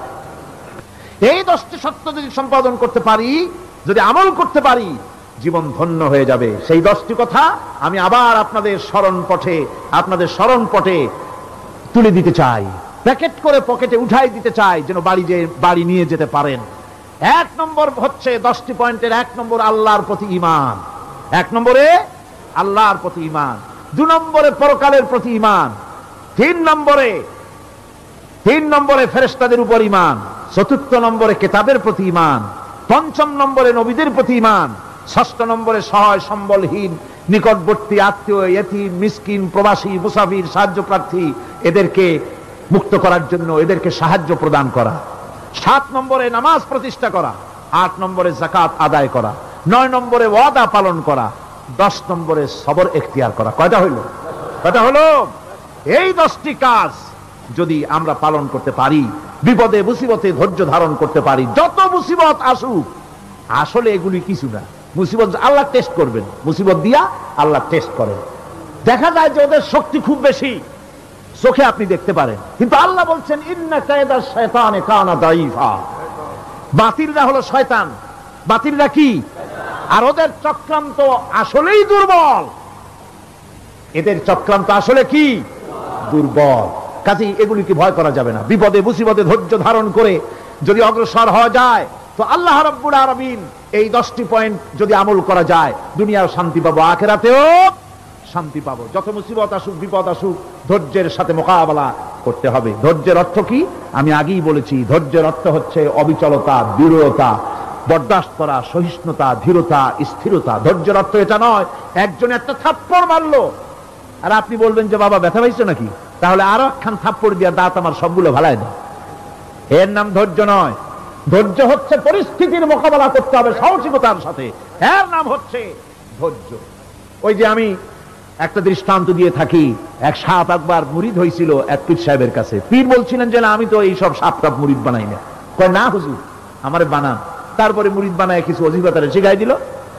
এই দশটি সত্য যদি সম্পাদন করতে পারি, যদি আমল করতে পারি, জীবন ধন্য হয়ে যাবে। সেই দশটি কথা আমি আবার আপনাদের স্মরণ পটে আপনাদের স্মরণ পটে তুলে দিতে চাই, প্যাকেট করে পকেটে উঠাই দিতে চাই, যেন বাড়ি যে বাড়ি নিয়ে যেতে পারেন। এক নম্বর হচ্ছে দশটি পয়েন্টের এক নম্বর আল্লাহর প্রতি ঈমান। এক নম্বরে আল্লাহর প্রতি ঈমান, দুই নম্বরে পরকালের প্রতি ঈমান, তিন নম্বরে তিন নম্বরে ফেরেশতাদের উপর ঈমান, চতুর্থ নম্বরে কিতাবের প্রতি ঈমান, পঞ্চম নম্বরে নবীদের প্রতি ঈমান, ষষ্ঠ নম্বরে সহায় সম্বলহীন নিকটবর্তী আত্মীয়, ইয়তীম, মিসকিন, প্রবাসী, মুসাফির, সাহায্য প্রার্থী, এদেরকে মুক্ত করার জন্য এদেরকে সাহায্য প্রদান করা, সাত নম্বরে নামাজ প্রতিষ্ঠা করা, আট নম্বরে যাকাত আদায় করা, নয় নম্বরে ওয়াদা পালন করা, দশ নম্বরে সবর এখতিয়ার করা। কয়টা হইল? কয়টা হলো? এই দশটি কাজ যদি আমরা পালন করতে পারি, বিপদে মুসিবতে ধৈর্য ধারণ করতে পারি, যত মুসিবত আসুক, আসলে এগুলি কিছু না। মুসিবত আল্লাহ টেস্ট করবেন, মুসিবত দিয়া আল্লাহ টেস্ট করেন। দেখা যায় যে ওদের শক্তি খুব বেশি, চোখে আপনি দেখতে পারেন, কিন্তু আল্লাহ বলছেন ইন্না কায়দা শায়তানে কানা দাঈফা। বাতিলরা হলো শয়তান। বাতিলরা কি? আর ওদের চক্রান্ত আসলেই দুর্বল, এদের চক্রান্ত আসলে কি দুর্বল। কাজেই এগুলিকে ভয় করা যাবে না। বিপদে মুসিবতে ধৈর্য ধারণ করে যদি অগ্রসর হওয়া যায় তো আল্লাহ রাব্বুল আলামিন এই দশটি পয়েন্ট যদি আমল করা যায় দুনিয়ার শান্তি পাবো, আখিরাতেও শান্তি পাবো। যত মুসিবত আসুক বিপদ আসুক ধৈর্যের সাথে মোকাবেলা করতে হবে। ধৈর্যের অর্থ কি আমি আগেই বলেছি, ধৈর্যের অর্থ হচ্ছে অবিচলতা, দৃঢ়তা, বরদাস্ত করা, সহিষ্ণুতা, ধীরতা, স্থিরতা। ধৈর্যের অর্থ এটা নয় একজন একটা থাপ্পড় মারলো আর আপনি বলবেন যে বাবা ব্যথা পাইছো নাকি, তাহলে আরো একখান থাপ্পড় দিয়া দাঁত আমার সবগুলো ভালাই দাও, এর নাম ধৈর্য নয়। ধৈর্য হচ্ছে পরিস্থিতির মোকাবেলা করতে হবে সাহসিকতার সাথে, এর নাম হচ্ছে ধৈর্য। ওই যে আমি একটা দৃষ্টান্ত দিয়ে থাকি, এক সাপ একবার মুরিদ হয়েছিল এক পীর সাহেবের কাছে। পীর বলছিলেন যে না আমি তো এইসব সাপ টাপ মুরিদ বানাই না। কয় না হুজুর আমারে বানান। তারপরে মুরিদ বানায় কিছু অজিফাতারে শিখাই দিল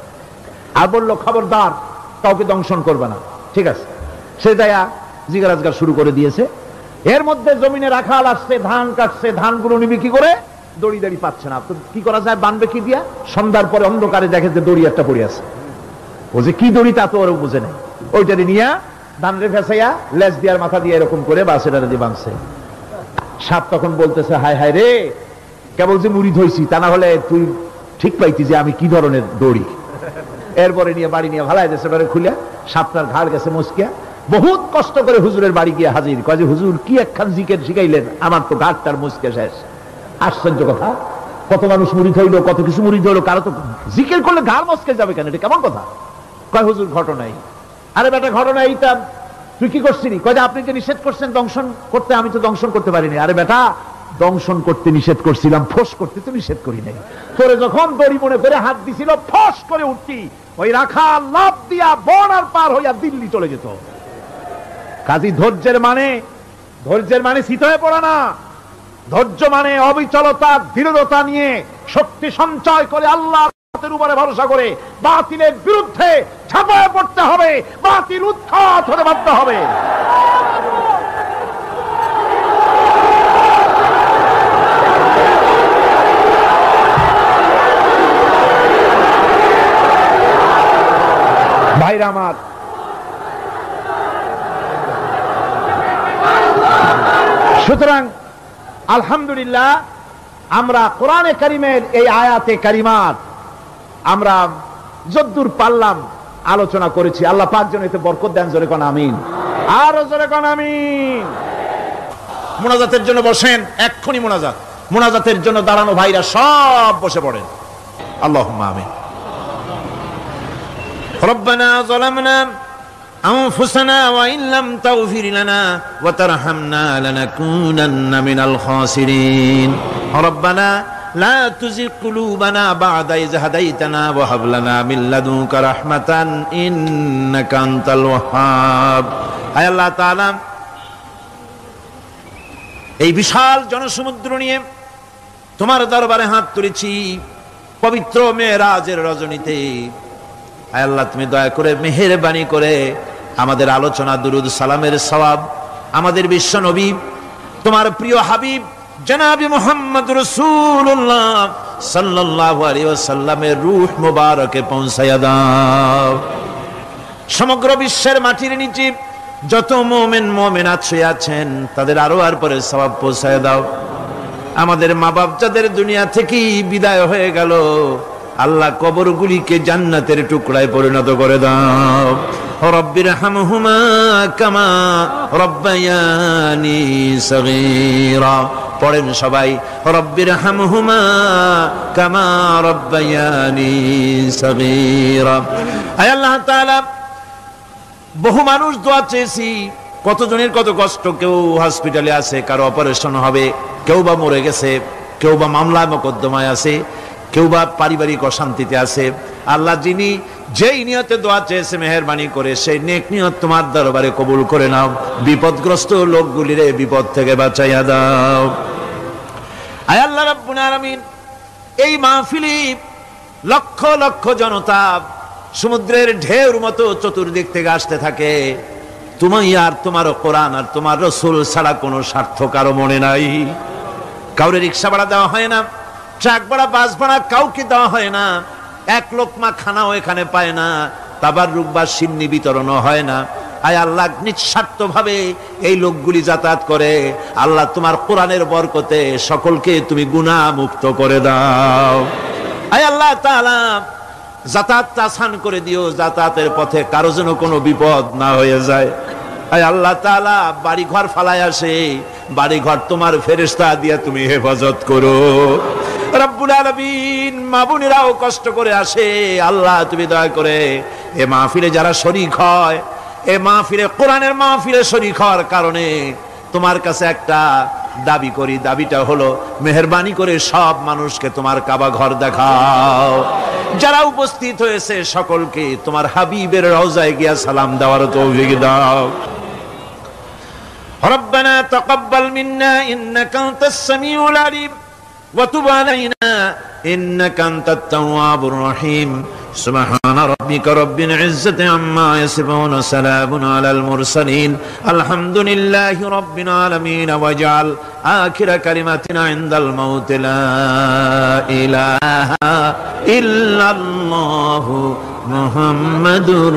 আর বললো খবরদার কাউকে দংশন করবে না। ঠিক আছে, সে দয়া জিগারাজগার শুরু করে দিয়েছে। এর মধ্যে জমিনে রাখাল আসছে, ধান কাটছে, ধানগুলো নিবি কি করে, দড়ি দাড়ি পাচ্ছে না, তো কি করা যায়, বানবে কি দিয়া। সন্ধ্যার পরে অন্ধকারে দেখে যে দড়ি একটা পড়ে আছে, ও যে কি দড়ি তা তো ওরা বুঝে নেই, ওইটারে নিয়ে ধান রে ফেসাইয়া লেজ দিয়ার মাথা দিয়ে এরকম করে বাসেটারে দিয়ে বাঁধছে। সাপ তখন বলতেছে হায় হায় রে, কেবল যে মুড়ি ধইছি তা না হলে তুই ঠিক পাইতি যে আমি কি ধরনের দড়ি। এরপরে নিয়ে বাড়ি নিয়ে ভালাই দেশে বারে খুলে সাপটার ঘাড় গেছে মস্কিয়া। বহুত কষ্ট করে হুজুরের বাড়ি গিয়ে হাজির, কয় যে হুজুর কি একখান জিকের শিখাইলেন, আমার তো ঘাটটার মস্কিয়া শেষ। আশ্চর্য কথা, কত মানুষ মুড়ি হইলো, কত কিছু মুড়ি হইলো, কারো তো জিকের করলে ঘাড় মস্কে যাবে কেন, এটা কেমন কথা। কয় হুজুর ঘটনাই। আরে বেটা ঘটনা এইটা, তুই কি করছিলি, কয় যে আপনি যে নিষেধ করছেন দংশন করতে, আমি তো দংশন করতে পারিনি। আরে বেটা দংশন করতে নিষেধ করছিলাম, ফোঁস করতে তো নিষেধ করি নাই। তোরে যখন দড়ি মনে করে হাত দিছিল ফোঁস করে উঠতি, ওই রাখা লাভ দিয়া বন আর পার হইয়া দিল্লি চলে যেত। কাজী ধৈর্যের মানে, ধৈর্যের মানে শীত হয়ে পড়া না। ধৈর্য মানে অবিচলতা, দৃঢ়তা নিয়ে শক্তি সঞ্চয় করে আল্লাহর উপরে ভরসা করে বাতিলের বিরুদ্ধে ঝাঁপায় পড়তে হবে, বাতিল উৎখাত হতে বাধ্য হবে। ভাইরা আমার, সুতরাং আলহামদুলিল্লাহ আমরা কোরআনে কারিমের এই আয়াতে কারিমাত আমরা যদ্দূর পারলাম আলোচনা করেছি। আল্লাহ পাক যেন এতে বরকত দেন, জোরে কোন আমিন, আরো জোরে কোন আমিন। মুনাজাতের জন্য বসেন, এক্ষুনি মুনাজাত। মুনাজাতের জন্য দাঁড়ানো ভাইরা সব বসে পড়েন। আল্লাহুম্মা আমিন। রব্বানা যালামনা أنفسنا وإن لم تغفر لنا وترحمنا لنكونن من الخاسرين ربنا لا تزغ قلوبنا بعد إذ هديتنا وهب لنا من لدنك رحمة إنك أنت الوهاب। আয় আল্লাহ তাআলা, এই বিশাল জনসমুদ্র নিয়ে তোমার দরবারে হাত তুলেছি পবিত্র মেরাজের রজনীতে। আয় আল্লাহ, তুমি দয়া করে মেহেরবানি করে আমাদের আলোচনা, দুরুদ সালামের সওয়াব আমাদের বিশ্ব নবী তোমার প্রিয় হাবিব জনাবে মুহাম্মদ রাসূলুল্লাহ সাল্লাল্লাহু আলাইহি ওয়াসাল্লামের রূহ মুবারকে পৌঁছায়া দাও। সমগ্র বিশ্বের মাটির নিচে যত মুমিন মুমিনাত শুয়ে আছেন তাদের আরো আর পরে সওয়াব পৌঁছায়া দাও। আমাদের মা বাপ যাদের দুনিয়া থেকে বিদায় হয়ে গেল, আল্লাহ কবরগুলিকে জান্নাতের টুকরায় পরিণত করে দাও। রব্বিরহামহুমা কামা রব্বায়ানি সগীরা। পড়েন সবাই, রব্বিরহামহুমা কামা রব্বায়ানি সগীরা। আয় আল্লাহ তাআলা, বহু মানুষ দোয়া চেয়েছি, কতজনের কত কষ্ট, কেউ হসপিটালে আছে, কারো অপারেশন হবে, কেউ বা মরে গেছে, কেউ বা মামলায় মোকদ্দমায় আছে, কেউ বা পারিবারিক অশান্তিতে আছে। আল্লাহ যিনি যেই নিয়তে দোয়া চেয়েছে মেহেরবানি করে সেই নেক নিয়ত তোমার দরবারে কবুল করে নাও। বিপদগ্রস্ত লোকগুলিরে বিপদ থেকে বাঁচাইয়া দাও। আয় আল্লাহ রাব্বুল আলামিন, এই মাহফিলে লক্ষ লক্ষ জনতা সমুদ্রের ঢেউর মতো চতুর্দিক থেকে আসতে থাকে। তুমি আর তোমার কোরআন আর তোমার রাসূল ছাড়া কোনো স্বার্থ কারো মনে নাই। কাউরে রিকশা ভাড়া দেওয়া হয় না, ট্রাক ভাড়া, বাস ভাড়া কাউকে দেওয়া হয় না। এক লোকমা খানাও এখানে পায় না, তাবাররুক বা সিন্নি বিতরণও হয় না। আয় আল্লাহ, নিঃস্বার্থ ভাবে এই লোকগুলি যাতায়াত করে। আল্লাহ তোমার কোরআনের বরকতে সকলকে তুমি গুনাহ মুক্ত করে দাও। আয় আল্লাহ তাআলা যাতায়াতটা আসান করে দিও, যাতায়াতের পথে কারো যেন কোনো বিপদ না হয়ে যায়। আয় আল্লাহ তাআলা বাড়ি ঘর ফালায় আসে, বাড়ি ঘর তোমার ফেরেশতা দিয়া তুমি হেফাজত করো রব্বুল আলামিন। মা বোনেরাও কষ্ট করে আসে, আল্লাহ তুমি দয়া করে এ মাহফিলে যারা শরীক হয়, এ মাহফিলে কোরআনের মাহফিলে শরীক হওয়ার কারণে তোমার কাছে একটা দাবি করি, দাবিটা হলো মেহেরবানি করে সব মানুষকে তোমার কাবা ঘর দেখাও। যারা উপস্থিত হয়েছে সকলকে তোমার হাবিবের রওজায় গিয়া সালাম দেওয়ার তৌফিক দাও। রব্বানা তাকাব্বাল মিন্না ইন্নাকা আনতাস সামিউল আলিম ওয়া তুব আলাইনা ইন্নাকা আনতাত তাওয়াবুর রহিম। সুবহানা রাব্বিকা রাব্বিল ইজ্জাতি আম্মা ইয়াসিফুন ওয়া সালামুন আলাল মুরসালিন আলহামদুলিল্লাহি রাব্বিল আলামিন। ওয়াজআল আখিরা কালিমাতিনা ইনদাল মাউত লা ইলাহা ইল্লাল্লাহু মুহাম্মাদুর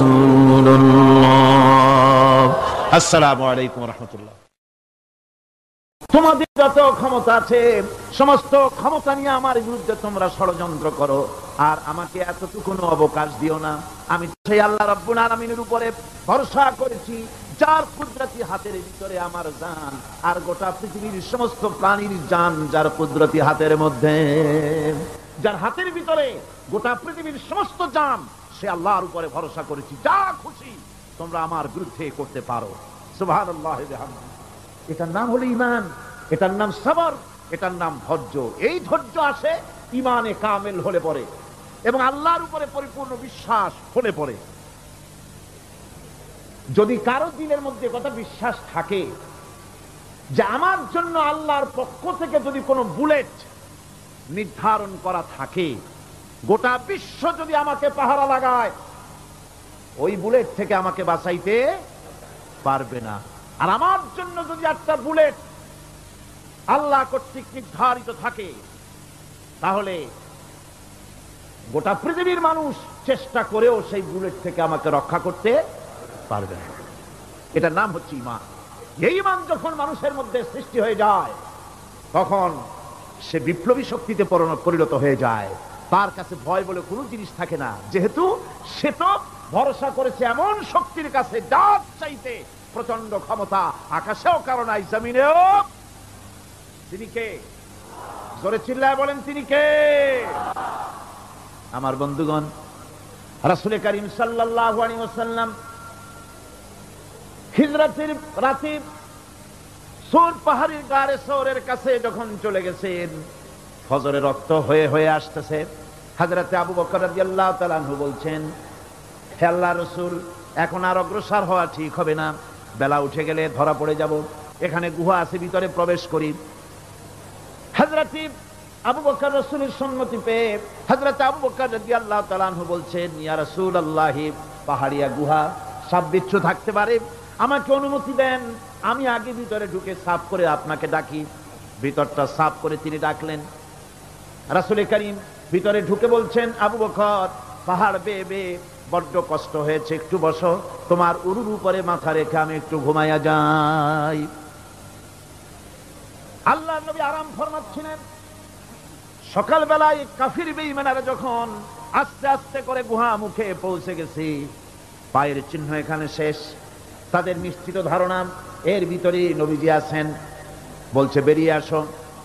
রাসূলুল্লাহ। আসসালামু আলাইকুম ওয়া রাহমাতুল্লাহ। তোমাদের যত ক্ষমতা আছে সমস্ত ক্ষমতা নিয়ে আমার বিরুদ্ধে তোমরা ষড়যন্ত্র করো, আর আমাকে এতটুকু অবকাশ দিও না। আমি সেই আল্লাহ রাব্বুল আলামিনের উপরে ভরসা করেছি, যার কুদরতি হাতের ভিতরে আমার জান, আর গোটা পৃথিবীর সমস্ত প্রাণীর জান যার কুদরতি হাতের মধ্যে, যার হাতের ভিতরে গোটা পৃথিবীর সমস্ত জান, সে আল্লাহর উপরে ভরসা করেছি। যা খুশি তোমরা আমার বিরুদ্ধে করতে পারো। সুবহানাল্লাহ ওয়া বিহামদিহি। এটার নাম হলো ঈমান, এটার নাম সবর, এটার নাম ধৈর্য। এই ধৈর্য আসে ঈমানে কামেল হলে পরে এবং আল্লাহর উপরে পরিপূর্ণ বিশ্বাস হলে পরে। যদি কারো দিলের মধ্যে কথা বিশ্বাস থাকে যে আমার জন্য আল্লাহর পক্ষ থেকে যদি কোনো বুলেট নির্ধারণ করা থাকে, গোটা বিশ্ব যদি আমাকে পাহারা লাগায়, ওই বুলেট থেকে আমাকে বাঁচাইতে পারবে না। আর আমার জন্য যদি একটা বুলেট আল্লাহ কর্তৃক নির্ধারিত থাকে, তাহলে গোটা পৃথিবীর মানুষ চেষ্টা করেও সেই বুলেট থেকে আমাকে রক্ষা করতে পারবে না। এটার নাম হচ্ছে ঈমান। এই ঈমান যখন মানুষের মধ্যে সৃষ্টি হয়ে যায়, তখন সে বিপ্লবী শক্তিতে পরিণত হয়ে যায়। তার কাছে ভয় বলে কোনো জিনিস থাকে না, যেহেতু সে তো ভরসা করেছে এমন শক্তির কাছে যার চাইতে প্রচন্ড ক্ষমতা আকাশেও কারো নাই, জমিনেও। তিনি কে? জোরে চিল্লায় বলেন, তিনি কে? আমার বন্ধুগণ, রাসূল করিম সাল্লাল্লাহু আলাইহি ওয়াসাল্লাম হিজরতের রাতে সূর পাহাড়ের গারে সওরের কাছে যখন চলে গেছেন, ফজরের রক্ত হয়ে হয়ে আসতেছে। হযরতে আবু বকর রাদিয়াল্লাহু তাআলা আনহু বলছেন, হে আল্লাহর রাসূল, এখন আর অগ্রসর হওয়া ঠিক হবে না, বেলা উঠে গেলে ধরা পড়ে যাব। এখানে গুহা আছে, ভিতরে প্রবেশ করি। হযরতে আবু বকর রাসূলের সম্মতি পেয়ে হযরতে আবু বকর রাদিয়াল্লাহু তাআলা আনহু বলছেন, ইয়া রাসূলুল্লাহ, পাহাড়িয়া গুহা, সাপ বিচ্ছু থাকতে পারে, আমাকে অনুমতি দেন, আমি আগে ভিতরে ঢুকে সাফ করে আপনাকে ডাকি। ভিতরটা সাফ করে তিনি ডাকলেন। রাসূল করিম ভিতরে ঢুকে বলছেন, আবু বকর, পাহাড় বেয়ে বেয়ে বড্ড কষ্ট হয়েছে, একটু বসো, তোমার উরুর উপরে মাথা রেখে আমি একটু ঘুমাইয়া যাই। আল্লাহর নবী আরাম ফরমাচ্ছিলেন। সকালবেলায় কাফির বেঈমানেরা যখন আস্তে আস্তে করে গুহা মুখে পৌঁছে গেছে, পায়ের চিহ্ন এখানে শেষ, তাদের নিশ্চিত ধারণা এর ভিতরে নবীজি আছেন। বলছে, বেরিয়ে আসো।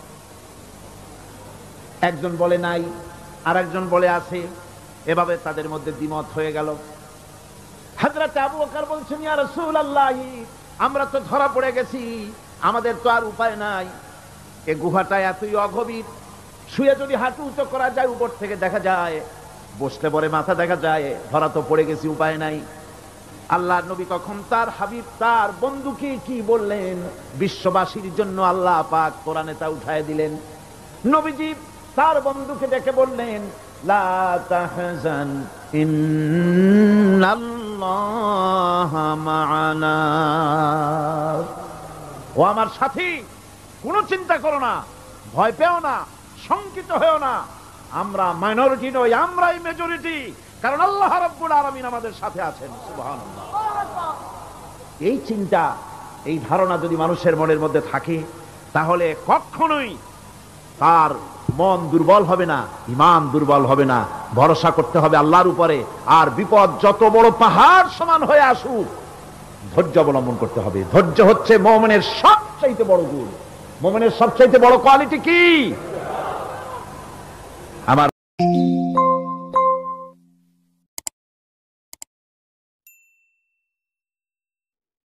একজন বলে নাই, আর একজন বলে আছে। এভাবে তাদের মধ্যে দ্বিমত হয়ে গেল। হযরত আবু বকর বলছেন, ইয়া রাসূলুল্লাহ, আমরা তো ধরা পড়ে গেছি, আমাদের তো আর উপায় নাই। এই গুহাটা এতই অগভীর, শুয়ে যদি হাঁটু উঁচু করা যায় উপর থেকে দেখা যায়, বসলে পরে মাথা দেখা যায়, ধরা তো পড়ে গেছি, উপায় নাই। আল্লাহর নবী তখন তার হাবিব, তার বন্ধুকে কি বললেন? বিশ্ববাসীর জন্য আল্লাহ পাক কোরআনে তা উঠায় দিলেন। নবীজি তার বন্ধুকে ডেকে বললেন, লা তাহজান ইন্নাল্লাহা মা'ানা। ও আমার সাথী, কোনো চিন্তা করো না, ভয় পেও না, শঙ্কিত হয়েও না, আমরা মাইনরিটি নই, আমরাই মেজরিটি, কারণ আল্লাহ রাব্বুল আলামিন আমাদের সাথে আছেন। সুবহানাল্লাহ। এই চিন্তা, এই ধারণা যদি মানুষের মনের মধ্যে থাকে, তাহলে কখনোই তার মন দুর্বল হবে না, ঈমান দুর্বল হবে না। ভরসা করতে হবে আল্লাহর উপরে। আর বিপদ যত বড় পাহাড় সমান হয়ে আসুক, ধৈর্য অবলম্বন করতে হবে। ধৈর্য হচ্ছে মুমিনের সবচাইতে বড় গুণ। মুমিনের সবচাইতে বড় কোয়ালিটি কি?